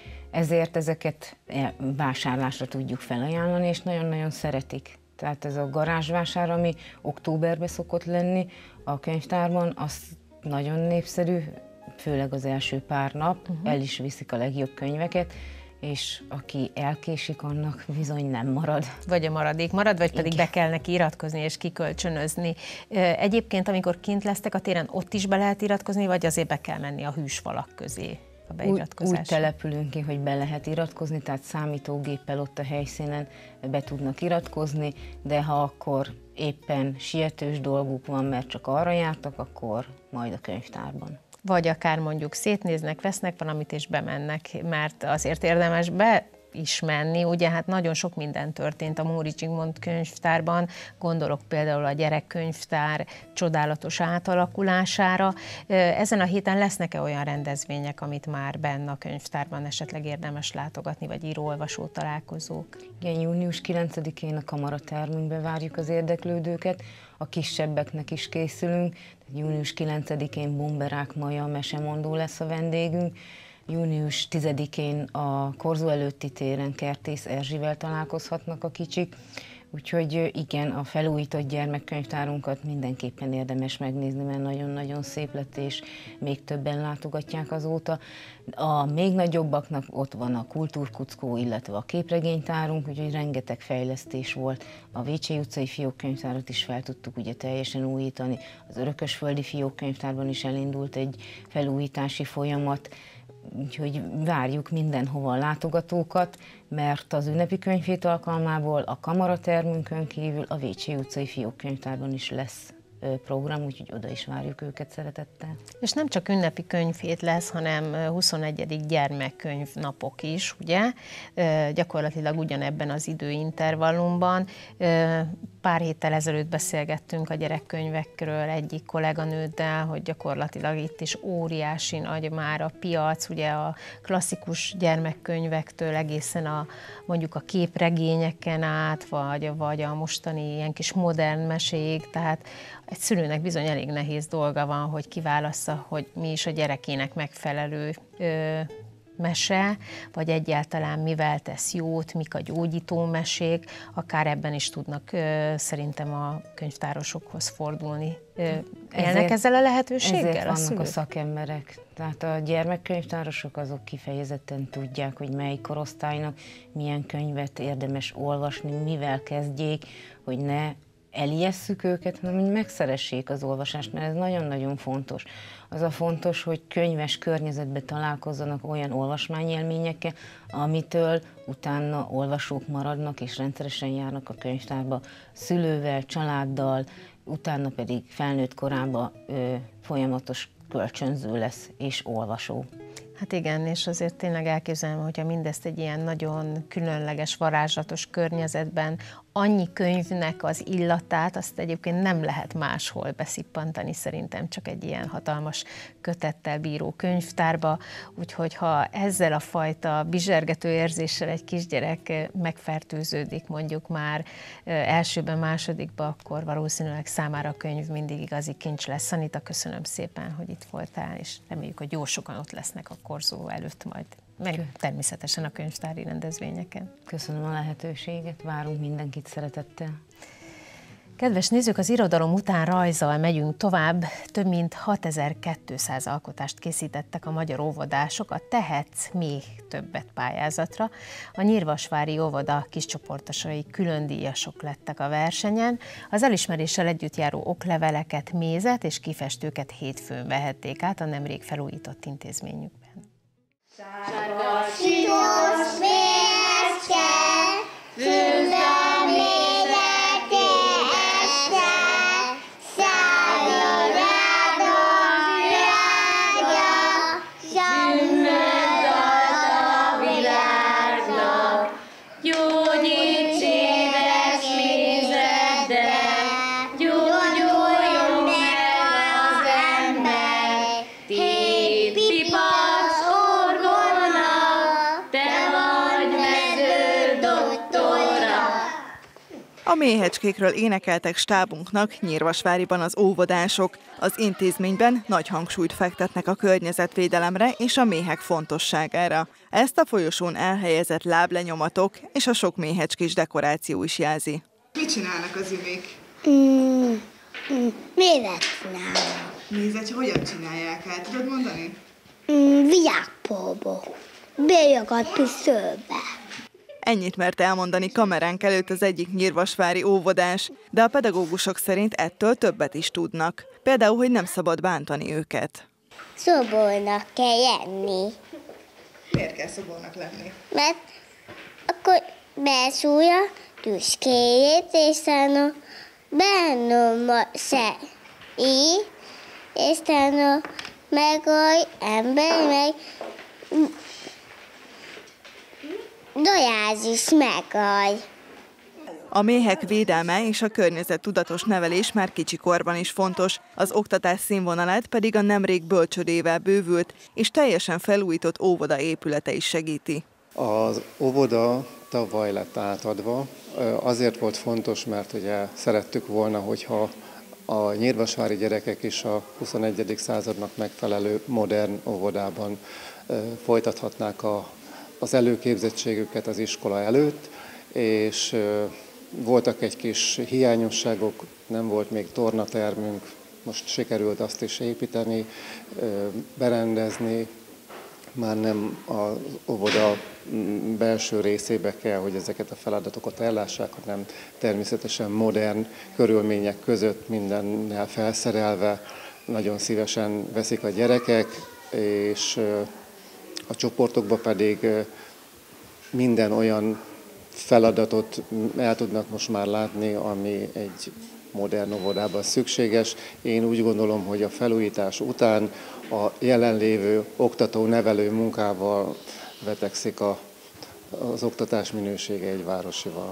ezért ezeket vásárlásra tudjuk felajánlani, és nagyon-nagyon szeretik. Tehát ez a garázsvásár, ami októberben szokott lenni a könyvtárban, az nagyon népszerű, főleg az első pár nap, el is viszik a legjobb könyveket, és aki elkésik, annak bizony nem marad. Vagy a maradék marad, vagy pedig be kell neki iratkozni és kikölcsönözni. Egyébként, amikor kint lesztek a téren, ott is be lehet iratkozni, vagy azért be kell menni a hűsfalak közé a beiratkozásra? Úgy települünk ki, hogy be lehet iratkozni, tehát számítógéppel ott a helyszínen be tudnak iratkozni, de ha akkor éppen sietős dolguk van, mert csak arra jártak, akkor majd a könyvtárban. Vagy akár mondjuk szétnéznek, vesznek valamit és bemennek, mert azért érdemes be is menni, ugye hát nagyon sok minden történt a Móricz Zsigmond könyvtárban, gondolok például a gyerekkönyvtár csodálatos átalakulására. Ezen a héten lesznek-e olyan rendezvények, amit már benne a könyvtárban esetleg érdemes látogatni, vagy író-olvasó találkozók? Igen, június 9-én a kamaratermünkbe várjuk az érdeklődőket, a kisebbeknek is készülünk, június 9-én Bumberák Maja mesemondó lesz a vendégünk, június 10-én a korzó előtti téren Kertész Erzsivel találkozhatnak a kicsik, úgyhogy igen, a felújított gyermekkönyvtárunkat mindenképpen érdemes megnézni, mert nagyon-nagyon szép lett, és még többen látogatják azóta. A még nagyobbaknak ott van a Kultúrkuckó, illetve a képregénytárunk, úgyhogy rengeteg fejlesztés volt. A Vécsey utcai fiókkönyvtárat is fel tudtuk ugye teljesen újítani, az Örökösföldi fiókkönyvtárban is elindult egy felújítási folyamat, úgyhogy várjuk mindenhova a látogatókat, mert az ünnepi könyvhét alkalmából a kamaratermünkön kívül a Vécsey utcai fiókkönyvtárban is lesz program, úgyhogy oda is várjuk őket szeretettel. És nem csak ünnepi könyvhét lesz, hanem 21. gyermekkönyv napok is, ugye? Gyakorlatilag ugyanebben az időintervallumban. pár héttel ezelőtt beszélgettünk a gyerekkönyvekről egyik kolléganőddel, hogy gyakorlatilag itt is óriási nagy már a piac, ugye a klasszikus gyermekkönyvektől egészen mondjuk a képregényeken át, vagy a mostani ilyen kis modern meséig, tehát egy szülőnek bizony elég nehéz dolga van, hogy kiválassza, hogy mi is a gyerekének megfelelő mese, vagy egyáltalán mivel tesz jót, mik a gyógyító mesék, akár ebben is tudnak szerintem a könyvtárosokhoz fordulni. Élnek ezzel a lehetőséggel? Ezért vannak a szakemberek. Tehát a gyermekkönyvtárosok azok kifejezetten tudják, hogy melyik korosztálynak milyen könyvet érdemes olvasni, mivel kezdjék, hogy ne elijesszük őket, hanem hogy megszeressék az olvasást, mert ez nagyon-nagyon fontos. Az a fontos, hogy könyves környezetben találkozzanak olyan olvasmányélményekkel, amitől utána olvasók maradnak, és rendszeresen járnak a könyvtárba szülővel, családdal, utána pedig felnőtt korában folyamatos kölcsönző lesz és olvasó. Hát igen, és azért tényleg elképzelem, hogyha mindezt egy ilyen nagyon különleges, varázslatos környezetben annyi könyvnek az illatát, azt egyébként nem lehet máshol beszippantani szerintem, csak egy ilyen hatalmas kötettel bíró könyvtárba, úgyhogy ha ezzel a fajta bizsergető érzéssel egy kisgyerek megfertőződik mondjuk már elsőben, másodikban, akkor valószínűleg számára a könyv mindig igazi kincs lesz. Anita, köszönöm szépen, hogy itt voltál, és reméljük, hogy jó sokan ott lesznek a korzó előtt majd, meg természetesen a könyvtári rendezvényeken. Köszönöm a lehetőséget, várunk mindenkit szeretettel. Kedves nézők, az irodalom után rajzzal megyünk tovább. Több mint 6200 alkotást készítettek a magyar óvodások a Tehetsz még többet pályázatra. A Nyírvasvári óvoda kiscsoportosai külön díjasok lettek a versenyen. Az elismeréssel együtt járó okleveleket, mézet és kifestőket hétfőn vehették át a nemrég felújított intézményükben. Sárga siós mézke, füle mézeke este, szállja rád a virágja, zsömmöd a világnak. Gyógyíts édes mézeddel, gyógyuljon meg az ember, pipac orgona, te vagy mező doktora. A méhecskékről énekeltek stábunknak Nyírvasváriban az óvodások. Az intézményben nagy hangsúlyt fektetnek a környezetvédelemre és a méhek fontosságára. Ezt a folyosón elhelyezett láblenyomatok és a sok méhecskés dekoráció is jelzi. Mit csinálnak az üvék? Mézet csinálnak. Mézet hogyan csinálják el? Tudod mondani? Virágporból. Bélyogat piszőbe. Ennyit mert elmondani kameránk előtt az egyik nyírvasvári óvodás, de a pedagógusok szerint ettől többet is tudnak. Például, hogy nem szabad bántani őket. Szobornak kell lenni. Miért kell szobornak lenni? Mert akkor beszúrja tüskéjét, és utána bennom a így, és utána meg az ember, meg Dojáz is meghal. A méhek védelme és a környezettudatos nevelés már kicsikorban is fontos, az oktatás színvonalát pedig a nemrég bölcsődével bővült és teljesen felújított óvoda épülete is segíti. Az óvoda tavaly lett átadva, azért volt fontos, mert ugye szerettük volna, hogyha a nyírvasvári gyerekek is a 21. századnak megfelelő modern óvodában folytathatnák az előképzettségüket az iskola előtt, és voltak egy kis hiányosságok, nem volt még tornatermünk, most sikerült azt is építeni, berendezni, már nem az óvoda belső részébe kell, hogy ezeket a feladatokat ellássák, hanem természetesen modern körülmények között mindennel felszerelve nagyon szívesen veszik a gyerekek, és a csoportokba pedig minden olyan feladatot el tudnak most már látni, ami egy modern óvodában szükséges. Én úgy gondolom, hogy a felújítás után a jelenlévő oktató-nevelő munkával vetekszik az oktatás minősége egy városival.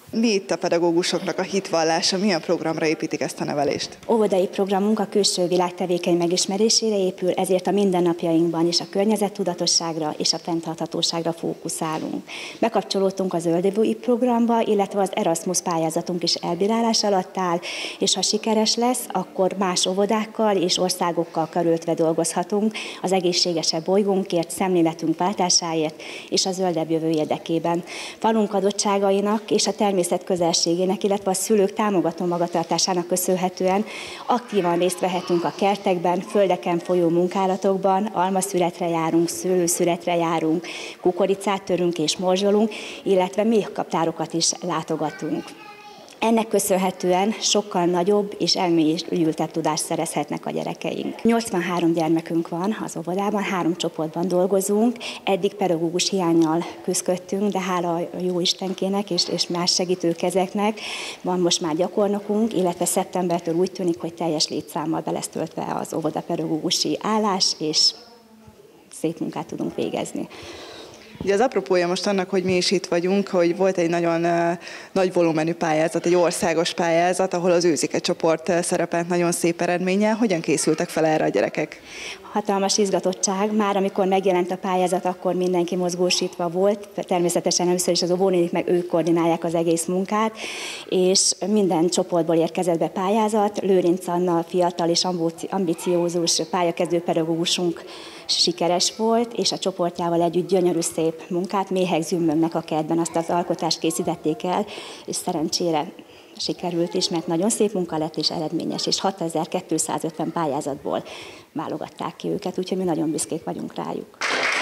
Mi itt a pedagógusoknak a hitvallása, milyen programra építik ezt a nevelést? Óvodai programunk a külső világ tevékeny megismerésére épül, ezért a mindennapjainkban is a környezettudatosságra és a fenntarthatóságra fókuszálunk. Bekapcsolódtunk az Zöldjövő programba, illetve az Erasmus pályázatunk is elbírálás alatt áll, és ha sikeres lesz, akkor más óvodákkal és országokkal karöltve dolgozhatunk az egészségesebb bolygónkért, szemléletünk váltásáért és a zöldebb jövő érdekében. Falunk adottságainak és a természet közelségének, illetve a szülők támogató magatartásának köszönhetően aktívan részt vehetünk a kertekben, földeken folyó munkálatokban, almaszüretre járunk, szőlőszüretre járunk, kukoricát törünk és morzsolunk, illetve méhkaptárokat is látogatunk. Ennek köszönhetően sokkal nagyobb és elmélyültebb tudást szerezhetnek a gyerekeink. 83 gyermekünk van az óvodában, 3 csoportban dolgozunk, eddig pedagógus hiánnyal küzdöttünk, de hála a jó Istenkének és más segítőkezeknek van most már gyakornokunk, illetve szeptembertől úgy tűnik, hogy teljes létszámmal be lesz töltve az óvodapedagógusi állás, és szép munkát tudunk végezni. Ugye az apropója most annak, hogy mi is itt vagyunk, hogy volt egy nagyon nagy volumenű pályázat, egy országos pályázat, ahol az Őzike csoport szerepelt nagyon szép eredménnyel. Hogyan készültek fel erre a gyerekek? Hatalmas izgatottság. Már amikor megjelent a pályázat, akkor mindenki mozgósítva volt. Természetesen először is az óvónénik, meg ők koordinálják az egész munkát, és minden csoportból érkezett be pályázat. Lőrinc Anna fiatal és ambiciózus pályakezdő pedagógusunk sikeres volt, és a csoportjával együtt gyönyörű szép munkát, méhek zümmögnek a kertben, azt az alkotást készítették el, és szerencsére sikerült is, mert nagyon szép munka lett és eredményes, és 6250 pályázatból válogatták ki őket, úgyhogy mi nagyon büszkék vagyunk rájuk.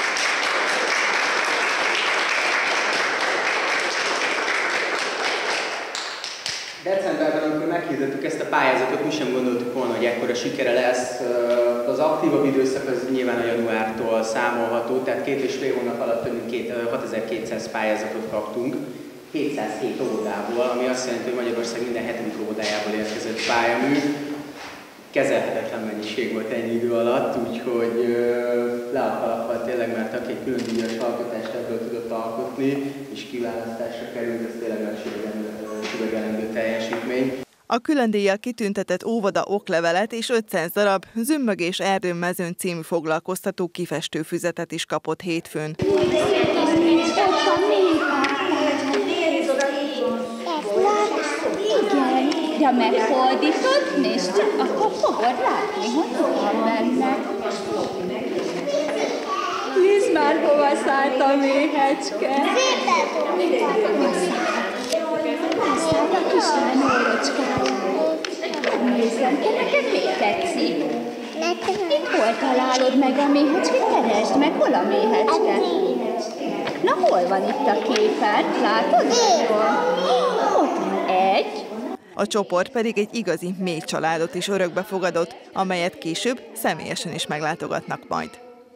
Decemberben, amikor meghirdettük ezt a pályázatot, mi sem gondoltuk volna, hogy ekkora sikere lesz. Az aktívabb időszak az nyilván a januártól számolható, tehát 2,5 hónap alatt több mint 6200 pályázatot kaptunk, 707 óvodából, ami azt jelenti, hogy Magyarország minden 7. óvodájából érkezett pályamű. Kezelhetetlen mennyiség volt ennyi idő alatt, úgyhogy le a kalappal tényleg, mert aki egy külön díjas alkotást ebből tudott alkotni, és kiválasztásra került, ez tényleg megségelendő teljesítmény. A külön díjjal kitüntetett óvoda oklevelet és 500 darab Zümmög és Erdőn-mezőn című foglalkoztató kifestőfüzetet is kapott hétfőn. Ja, megfordítod, nézd csak, akkor fogod látni, hogy van benne. Nézd már, hova szállt a méhecske. Szállt a kislány órocskája. Nézzem, neked miért tetszik? Itt hol találod meg a méhecskét? Keresd meg, hol a méhecske? Na, hol van itt a képen? Látod? Ott van egy. A csoport pedig egy igazi mély családot is örökbe fogadott, amelyet később személyesen is meglátogatnak majd.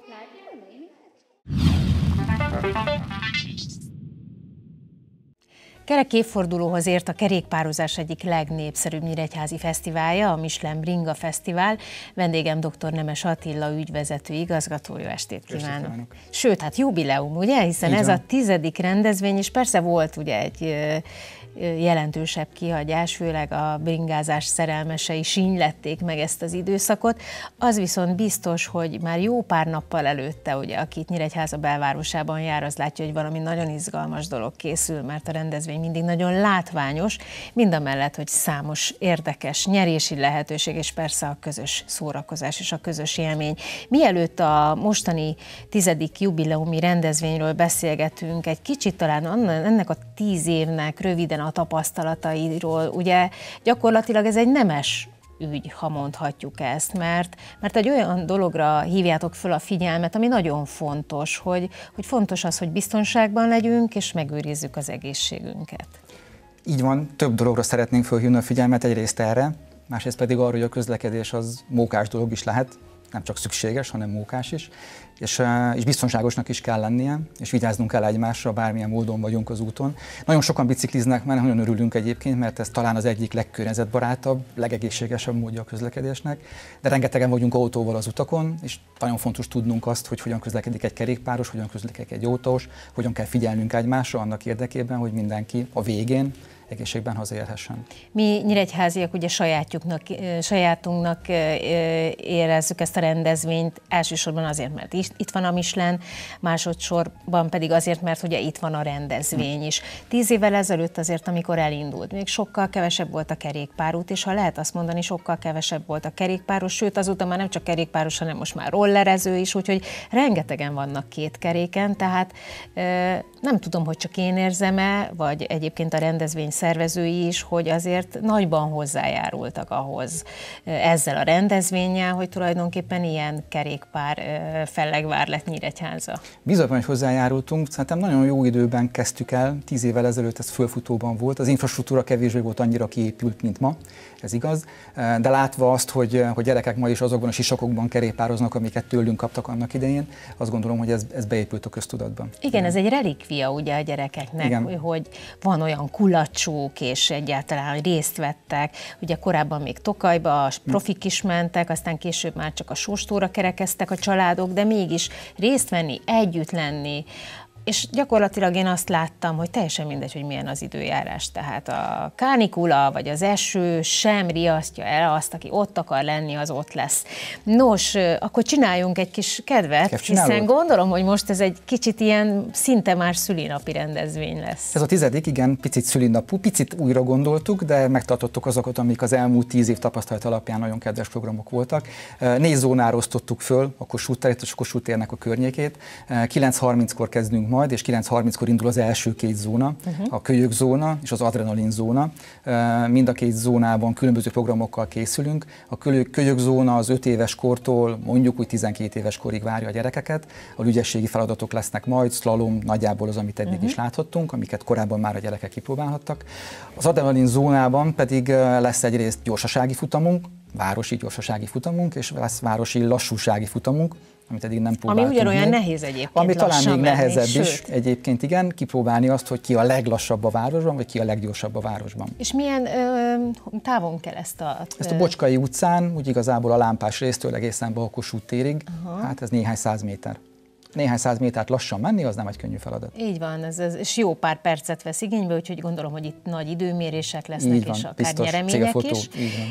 Kerek évfordulóhoz ért a kerékpározás egyik legnépszerűbb nyíregyházi fesztiválja, a Michelin Bringa Fesztivál. Vendégem dr. Nemes Attila ügyvezető igazgató, jó estét kívánok! Sőt, hát jubileum, ugye? Hiszen ez a 10. rendezvény, és persze volt ugye egy jelentősebb kihagyás, főleg a bringázás szerelmesei sínylették meg ezt az időszakot. Az viszont biztos, hogy már jó pár nappal előtte, ugye, aki itt Nyíregyháza belvárosában jár, az látja, hogy valami nagyon izgalmas dolog készül, mert a rendezvény mindig nagyon látványos, mindamellett, hogy számos érdekes nyerési lehetőség, és persze a közös szórakozás és a közös élmény. Mielőtt a mostani 10. jubileumi rendezvényről beszélgetünk, egy kicsit talán ennek a 10 évnek röviden a tapasztalatairól. Ugye gyakorlatilag ez egy nemes ügy, ha mondhatjuk ezt, mert egy olyan dologra hívjátok föl a figyelmet, ami nagyon fontos, hogy fontos az, hogy biztonságban legyünk, és megőrizzük az egészségünket. Így van, több dologra szeretnénk fölhívni a figyelmet, egyrészt erre, másrészt pedig arra, hogy a közlekedés az mókás dolog is lehet, nem csak szükséges, hanem mókás is, és biztonságosnak is kell lennie, és vigyáznunk kell egymásra, bármilyen módon vagyunk az úton. Nagyon sokan bicikliznek, mert nagyon örülünk egyébként, mert ez talán az egyik legkörnyezetbarátabb, legegészségesebb módja a közlekedésnek, de rengetegen vagyunk autóval az utakon, és nagyon fontos tudnunk azt, hogy hogyan közlekedik egy kerékpáros, hogyan közlekedik egy autós, hogyan kell figyelnünk egymásra annak érdekében, hogy mindenki a végén egészségben hazaérhessen. Mi nyíregyháziak ugye sajátunknak érezzük ezt a rendezvényt, elsősorban azért, mert itt van a Michelin, másodszorban pedig azért, mert ugye itt van a rendezvény is. 10 évvel ezelőtt azért, amikor elindult, még sokkal kevesebb volt a kerékpárút, és ha lehet azt mondani, sokkal kevesebb volt a kerékpáros, sőt azóta már nem csak kerékpáros, hanem most már rollerező is, úgyhogy rengetegen vannak két keréken, tehát nem tudom, hogy csak én érzem-e, vagy egyébként a rendezvény szervezői is, hogy azért nagyban hozzájárultak ahhoz ezzel a rendezvénnyel, hogy tulajdonképpen ilyen kerékpár fellegvár lett Nyíregyháza. Bizony, hogy hozzájárultunk, szerintem nagyon jó időben kezdtük el, 10 évvel ezelőtt ez fölfutóban volt, az infrastruktúra kevésbé volt annyira kiépült, mint ma, ez igaz, de látva azt, hogy gyerekek ma is azokban a sisakokban kerékpároznak, amiket tőlünk kaptak annak idején, azt gondolom, hogy ez beépült a köztudatban. Igen, ez egy relikvia ugye a gyerekeknek, igen, hogy van olyan kulacsuk, és egyáltalán részt vettek. Ugye korábban még Tokajba a profik is mentek, aztán később már csak a sóstóra kerekeztek a családok, de mégis részt venni, együtt lenni. És gyakorlatilag én azt láttam, hogy teljesen mindegy, hogy milyen az időjárás. Tehát a kánikula vagy az eső sem riasztja el azt, aki ott akar lenni, az ott lesz. Nos, akkor csináljunk egy kis kedvet, hiszen gondolom, hogy most ez egy kicsit ilyen szinte már szülinapi rendezvény lesz. Ez a 10., igen, picit szülinapú, picit újra gondoltuk, de megtartottuk azokat, amik az elmúlt 10 év tapasztalat alapján nagyon kedves programok voltak. 4 zónára osztottuk föl a Kossuth teret és a Kossuth térnek a környékét. 9:30-kor kezdünk majd, és 9:30-kor indul az első 2 zóna, a kölyök zóna és az adrenalin zóna. Mind a 2 zónában különböző programokkal készülünk. A kölyök zóna az 5 éves kortól mondjuk úgy 12 éves korig várja a gyerekeket. A ügyességi feladatok lesznek majd, slalom, nagyjából az, amit eddig is láthattunk, amiket korábban már a gyerekek kipróbálhattak. Az adrenalin zónában pedig lesz egyrészt gyorsasági futamunk, városi gyorsasági futamunk, és lesz városi lassúsági futamunk, amit eddig nem próbáltunk. Ami ugyanolyan nehéz egyébként. Ami talán még nehezebb is egyébként, igen, kipróbálni azt, hogy ki a leglassabb a városban, vagy ki a leggyorsabb a városban. És milyen távon kell ezt a... Ezt a Bocskai utcán, úgy igazából a Lámpás résztől egészen be a Kossuth térig, hát ez néhány száz méter. Néhány száz métert lassan menni, az nem egy könnyű feladat. Így van, és jó pár percet vesz igénybe, úgyhogy gondolom, hogy itt nagy időmérések lesznek, van, és akár nyeremények is.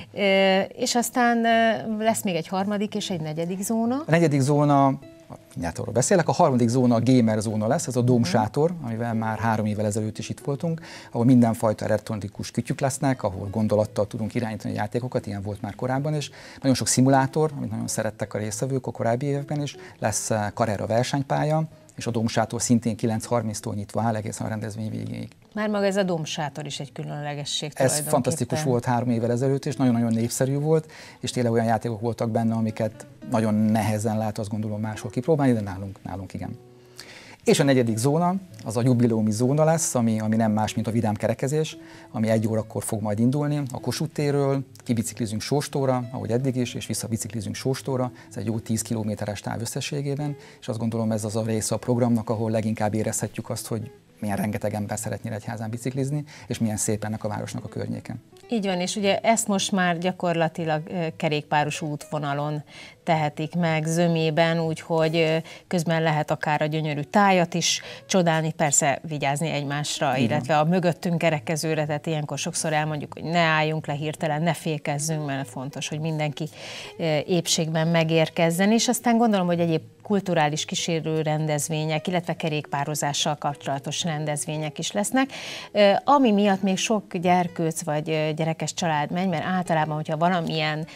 És aztán lesz még egy harmadik és egy negyedik zóna. A negyedik zóna, mindjárt arról beszélek, a harmadik zóna a gamer zóna lesz, ez a Dómsátor, amivel már 3 évvel ezelőtt is itt voltunk, ahol mindenfajta elektronikus kütyük lesznek, ahol gondolattal tudunk irányítani a játékokat, ilyen volt már korábban is. Nagyon sok szimulátor, amit nagyon szerettek a résztvevők a korábbi években is, lesz Carrera versenypálya, és a Dómsátor szintén 9:30-tól nyitva áll egészen a rendezvény végéig. Már maga ez a Dómsátor is egy különlegesség. Ez fantasztikus volt 3 évvel ezelőtt, és nagyon-nagyon népszerű volt, és tényleg olyan játékok voltak benne, amiket nagyon nehezen lehet azt gondolom máshol kipróbálni, de nálunk igen. És a negyedik zóna, az a jubileumi zóna lesz, ami nem más, mint a vidám kerekezés, ami 1 órakor fog majd indulni. A Kossuth térről kibiciklizünk Sóstóra, ahogy eddig is, és visszabiciklizünk Sóstóra. Ez egy jó 10 kilométeres táv összességében, és azt gondolom ez az a része a programnak, ahol leginkább érezhetjük azt, hogy milyen rengeteg ember szeret Nyíregyházán biciklizni, és milyen szép ennek a városnak a környéken. Így van, és ugye ezt most már gyakorlatilag kerékpáros útvonalon tehetik meg zömében, úgyhogy közben lehet akár a gyönyörű tájat is csodálni, persze vigyázni egymásra, illetve a mögöttünk kerekezőre, tehát ilyenkor sokszor elmondjuk, hogy ne álljunk le hirtelen, ne fékezzünk, mert fontos, hogy mindenki épségben megérkezzen, és aztán gondolom, hogy egyéb kulturális kísérő rendezvények, illetve kerékpározással kapcsolatos rendezvények is lesznek, ami miatt még sok gyerkőc vagy gyerekes család megy, mert általában, hogyha valamilyen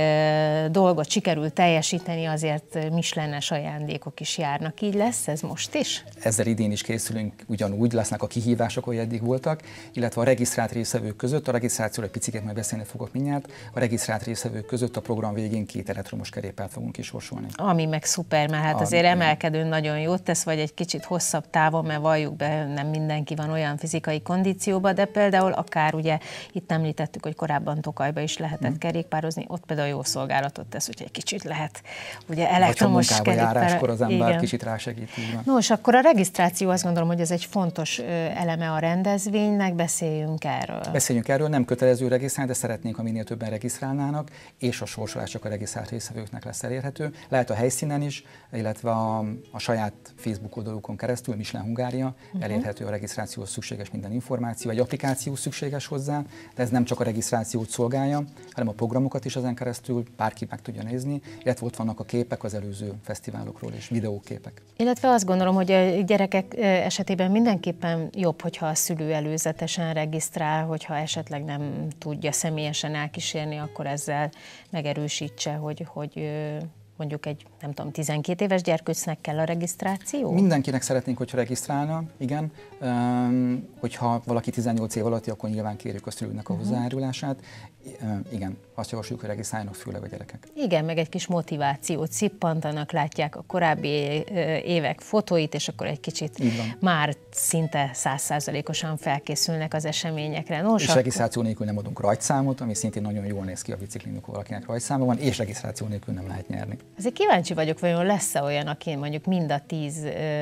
dolgot sikerül teljesíteni, azért Michelin-es ajándékok is járnak. Így lesz ez most is? Ezzel idén is készülünk, ugyanúgy lesznek a kihívások, ahogy eddig voltak, illetve a regisztrált résztvevők között, a regisztrációra egy picit majd beszélni fogok mindjárt, a regisztrált résztvevők között a program végén 2 elektromos kerékpárt fogunk kisorsolni. Ami meg szuper, mert hát azért emelkedőn nagyon jót tesz, vagy egy kicsit hosszabb távon, mert valljuk be, nem mindenki van olyan fizikai kondícióban, de például akár ugye itt említettük, hogy korábban Tokajba is lehetett kerékpározni, ott például jó szolgálatot tesz, úgyhogy egy kicsit lehet ugye elektromos kerékpár. Az ember kicsit rásegít. Nos, akkor a regisztráció, azt gondolom, hogy ez egy fontos eleme a rendezvénynek, beszéljünk erről. Beszéljünk erről, nem kötelező regisztrálni, de szeretnénk, ha minél többen regisztrálnának, és a sorsolás csak a regisztrált résztvevőknek lesz elérhető. Lehet a helyszínen is, illetve a saját Facebook oldalukon keresztül, Michelin Hungária, elérhető a regisztrációhoz szükséges minden információ. Egy applikáció szükséges hozzá, de ez nem csak a regisztrációt szolgálja, hanem a programokat is ezen keresztül bárki meg tudja nézni, illetve ott vannak a képek az előző fesztiválokról és videóképek. Illetve azt gondolom, hogy a gyerekek esetében mindenképpen jobb, hogyha a szülő előzetesen regisztrál, hogyha esetleg nem tudja személyesen elkísérni, akkor ezzel megerősítse, hogy mondjuk egy, nem tudom, 12 éves gyerkőcnek kell a regisztráció? Mindenkinek szeretnénk, hogyha regisztrálna, igen. Hogyha valaki 18 év alatti, akkor nyilván kérjük a szülőnek a hozzájárulását. Igen, azt javasoljuk, hogy regisztráljanak, főleg a gyerekek. Igen, meg egy kis motivációt szippantanak, látják a korábbi évek fotóit, és akkor egy kicsit már szinte 100%-osan felkészülnek az eseményekre. Nos, és regisztráció nélkül nem adunk rajtszámot, ami szintén nagyon jól néz ki a biciklin, amikor valakinek rajtszáma van, és regisztráció nélkül nem lehet nyerni. Azért kíváncsi vagyok, vajon lesz-e olyan, aki mondjuk mind a 10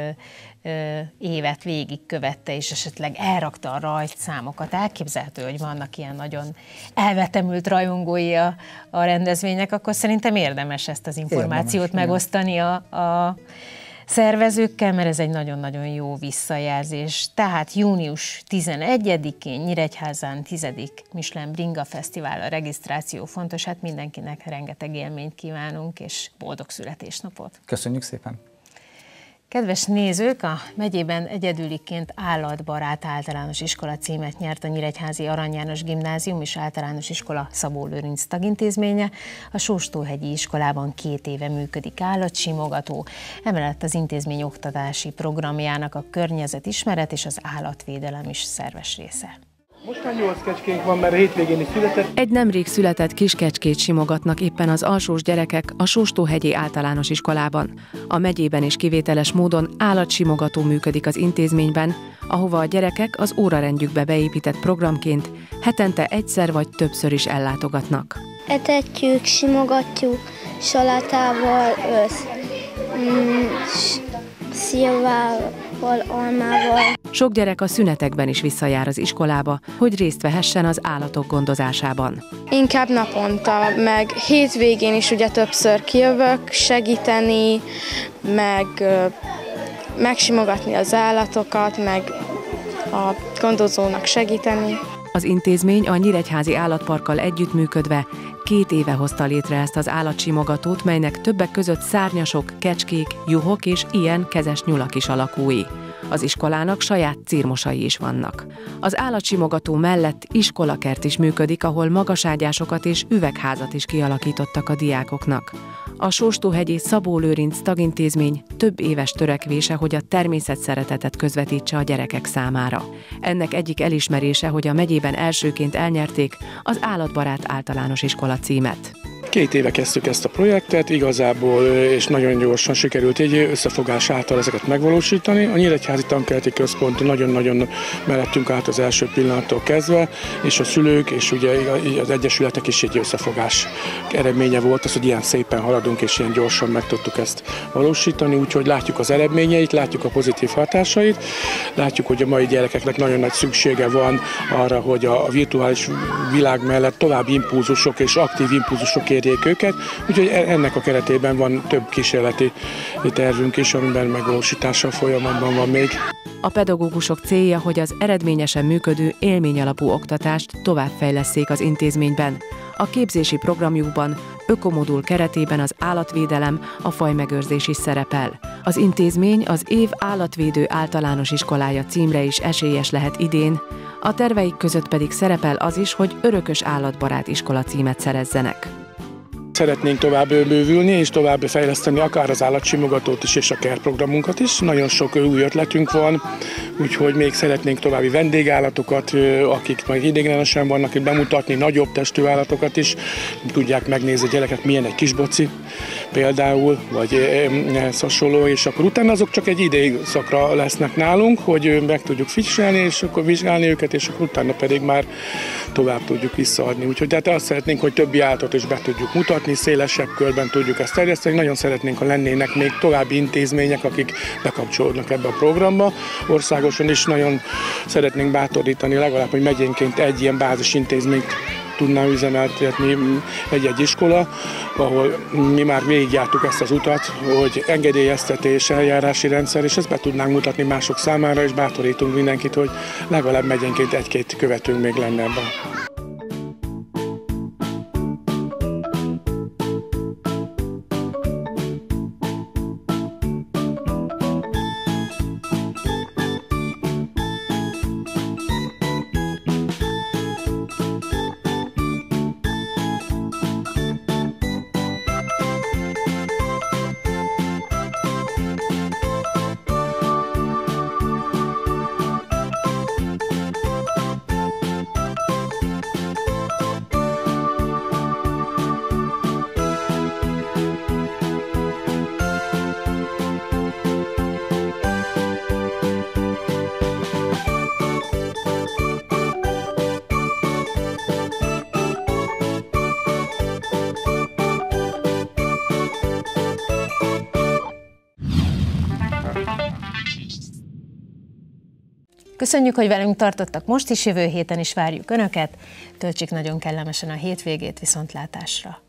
évet végigkövette, és esetleg elrakta a rajtszámokat. Elképzelhető, hogy vannak ilyen nagyon elvetemült rajongói a rendezvénynek, akkor szerintem érdemes ezt az információt megosztani a szervezőkkel, mert ez egy nagyon-nagyon jó visszajelzés. Tehát június 11-én Nyíregyházán 10. Michelin Bringa Fesztivál, a regisztráció fontos, hát mindenkinek rengeteg élményt kívánunk, és boldog születésnapot. Köszönjük szépen! Kedves nézők, a megyében egyedüliként állatbarát általános iskola címet nyert a Nyíregyházi Arany János Gimnázium és Általános Iskola Szabó Lőrinc tagintézménye. A Sóstóhegyi iskolában 2 éve működik állatsimogató, emellett az intézmény oktatási programjának a környezetismeret és az állatvédelem is szerves része. Most már 8 kecskénk van, mert a hétvégén is született. Egy nemrég született kis kecskét simogatnak éppen az alsós gyerekek a Sóstóhegyi Általános Iskolában. A megyében is kivételes módon állatsimogató működik az intézményben, ahova a gyerekek az órarendjükbe beépített programként hetente egyszer vagy többször is ellátogatnak. Etetjük, simogatjuk salátával, szilvával, almával. Sok gyerek a szünetekben is visszajár az iskolába, hogy részt vehessen az állatok gondozásában. Inkább naponta, meg hétvégén is ugye többször kijövök segíteni, meg megsimogatni az állatokat, meg a gondozónak segíteni. Az intézmény a Nyíregyházi Állatparkkal együttműködve 2 éve hozta létre ezt az állatsimogatót, melynek többek között szárnyasok, kecskék, juhok és ilyen kezes nyulak is alakúi. Az iskolának saját cirmosai is vannak. Az állatsimogató mellett iskolakert is működik, ahol magaságyásokat és üvegházat is kialakítottak a diákoknak. A Sóstóhegyi Szabó Lőrinc tagintézmény több éves törekvése, hogy a természetszeretetet közvetítse a gyerekek számára. Ennek egyik elismerése, hogy a megyében elsőként elnyerték az Állatbarát Általános Iskola címet. 2 éve kezdtük ezt a projektet, igazából, és nagyon gyorsan sikerült egy összefogás által ezeket megvalósítani. A Nyíregyházi Tankerti Központ nagyon-nagyon mellettünk állt az első pillanattól kezdve, és a szülők, és ugye az egyesületek is egy összefogás eredménye volt az, hogy ilyen szépen haladunk, és ilyen gyorsan meg tudtuk ezt valósítani, úgyhogy látjuk az eredményeit, látjuk a pozitív hatásait, látjuk, hogy a mai gyerekeknek nagyon nagy szüksége van arra, hogy a virtuális világ mellett további impulzusok és aktív impulzusok érjék őket, úgyhogy ennek a keretében van több kísérleti tervünk is, amiben megvalósítása folyamatban van még. A pedagógusok célja, hogy az eredményesen működő élményalapú oktatást továbbfejlesszék az intézményben. A képzési programjukban ökomodul keretében az állatvédelem, a fajmegőrzés is szerepel. Az intézmény az év állatvédő általános iskolája címre is esélyes lehet idén, a terveik között pedig szerepel az is, hogy örökös állatbarát iskola címet szerezzenek. Szeretnénk tovább bővülni és tovább fejleszteni akár az állatsimogatót is és a kertprogramunkat is. Nagyon sok új ötletünk van, úgyhogy még szeretnénk további vendégállatokat, akik majd ideiglenesen vannak itt bemutatni, nagyobb testű állatokat is. Tudják megnézni a gyerekek, milyen egy kisboci például, vagy ehhez hasonló, és akkor utána azok csak egy időszakra lesznek nálunk, hogy meg tudjuk figyelni, és akkor vizsgálni őket, és akkor utána pedig már tovább tudjuk visszaadni. Úgyhogy tehát azt szeretnénk, hogy többi állatot is be tudjuk mutatni, szélesebb körben tudjuk ezt terjeszteni. Nagyon szeretnénk, ha lennének még további intézmények, akik bekapcsolódnak ebbe a programba. Országosan is nagyon szeretnénk bátorítani legalább, hogy megyénként egy ilyen bázisintézményt tudná üzemeltetni egy-egy iskola, ahol mi már végigjártuk ezt az utat, hogy engedélyeztetés, eljárási rendszer, és ezt be tudnánk mutatni mások számára, és bátorítunk mindenkit, hogy legalább megyenként egy-két követőnk még lenne ebben. Köszönjük, hogy velünk tartottak most is, jövő héten is várjuk Önöket. Töltsék nagyon kellemesen a hétvégét, viszontlátásra!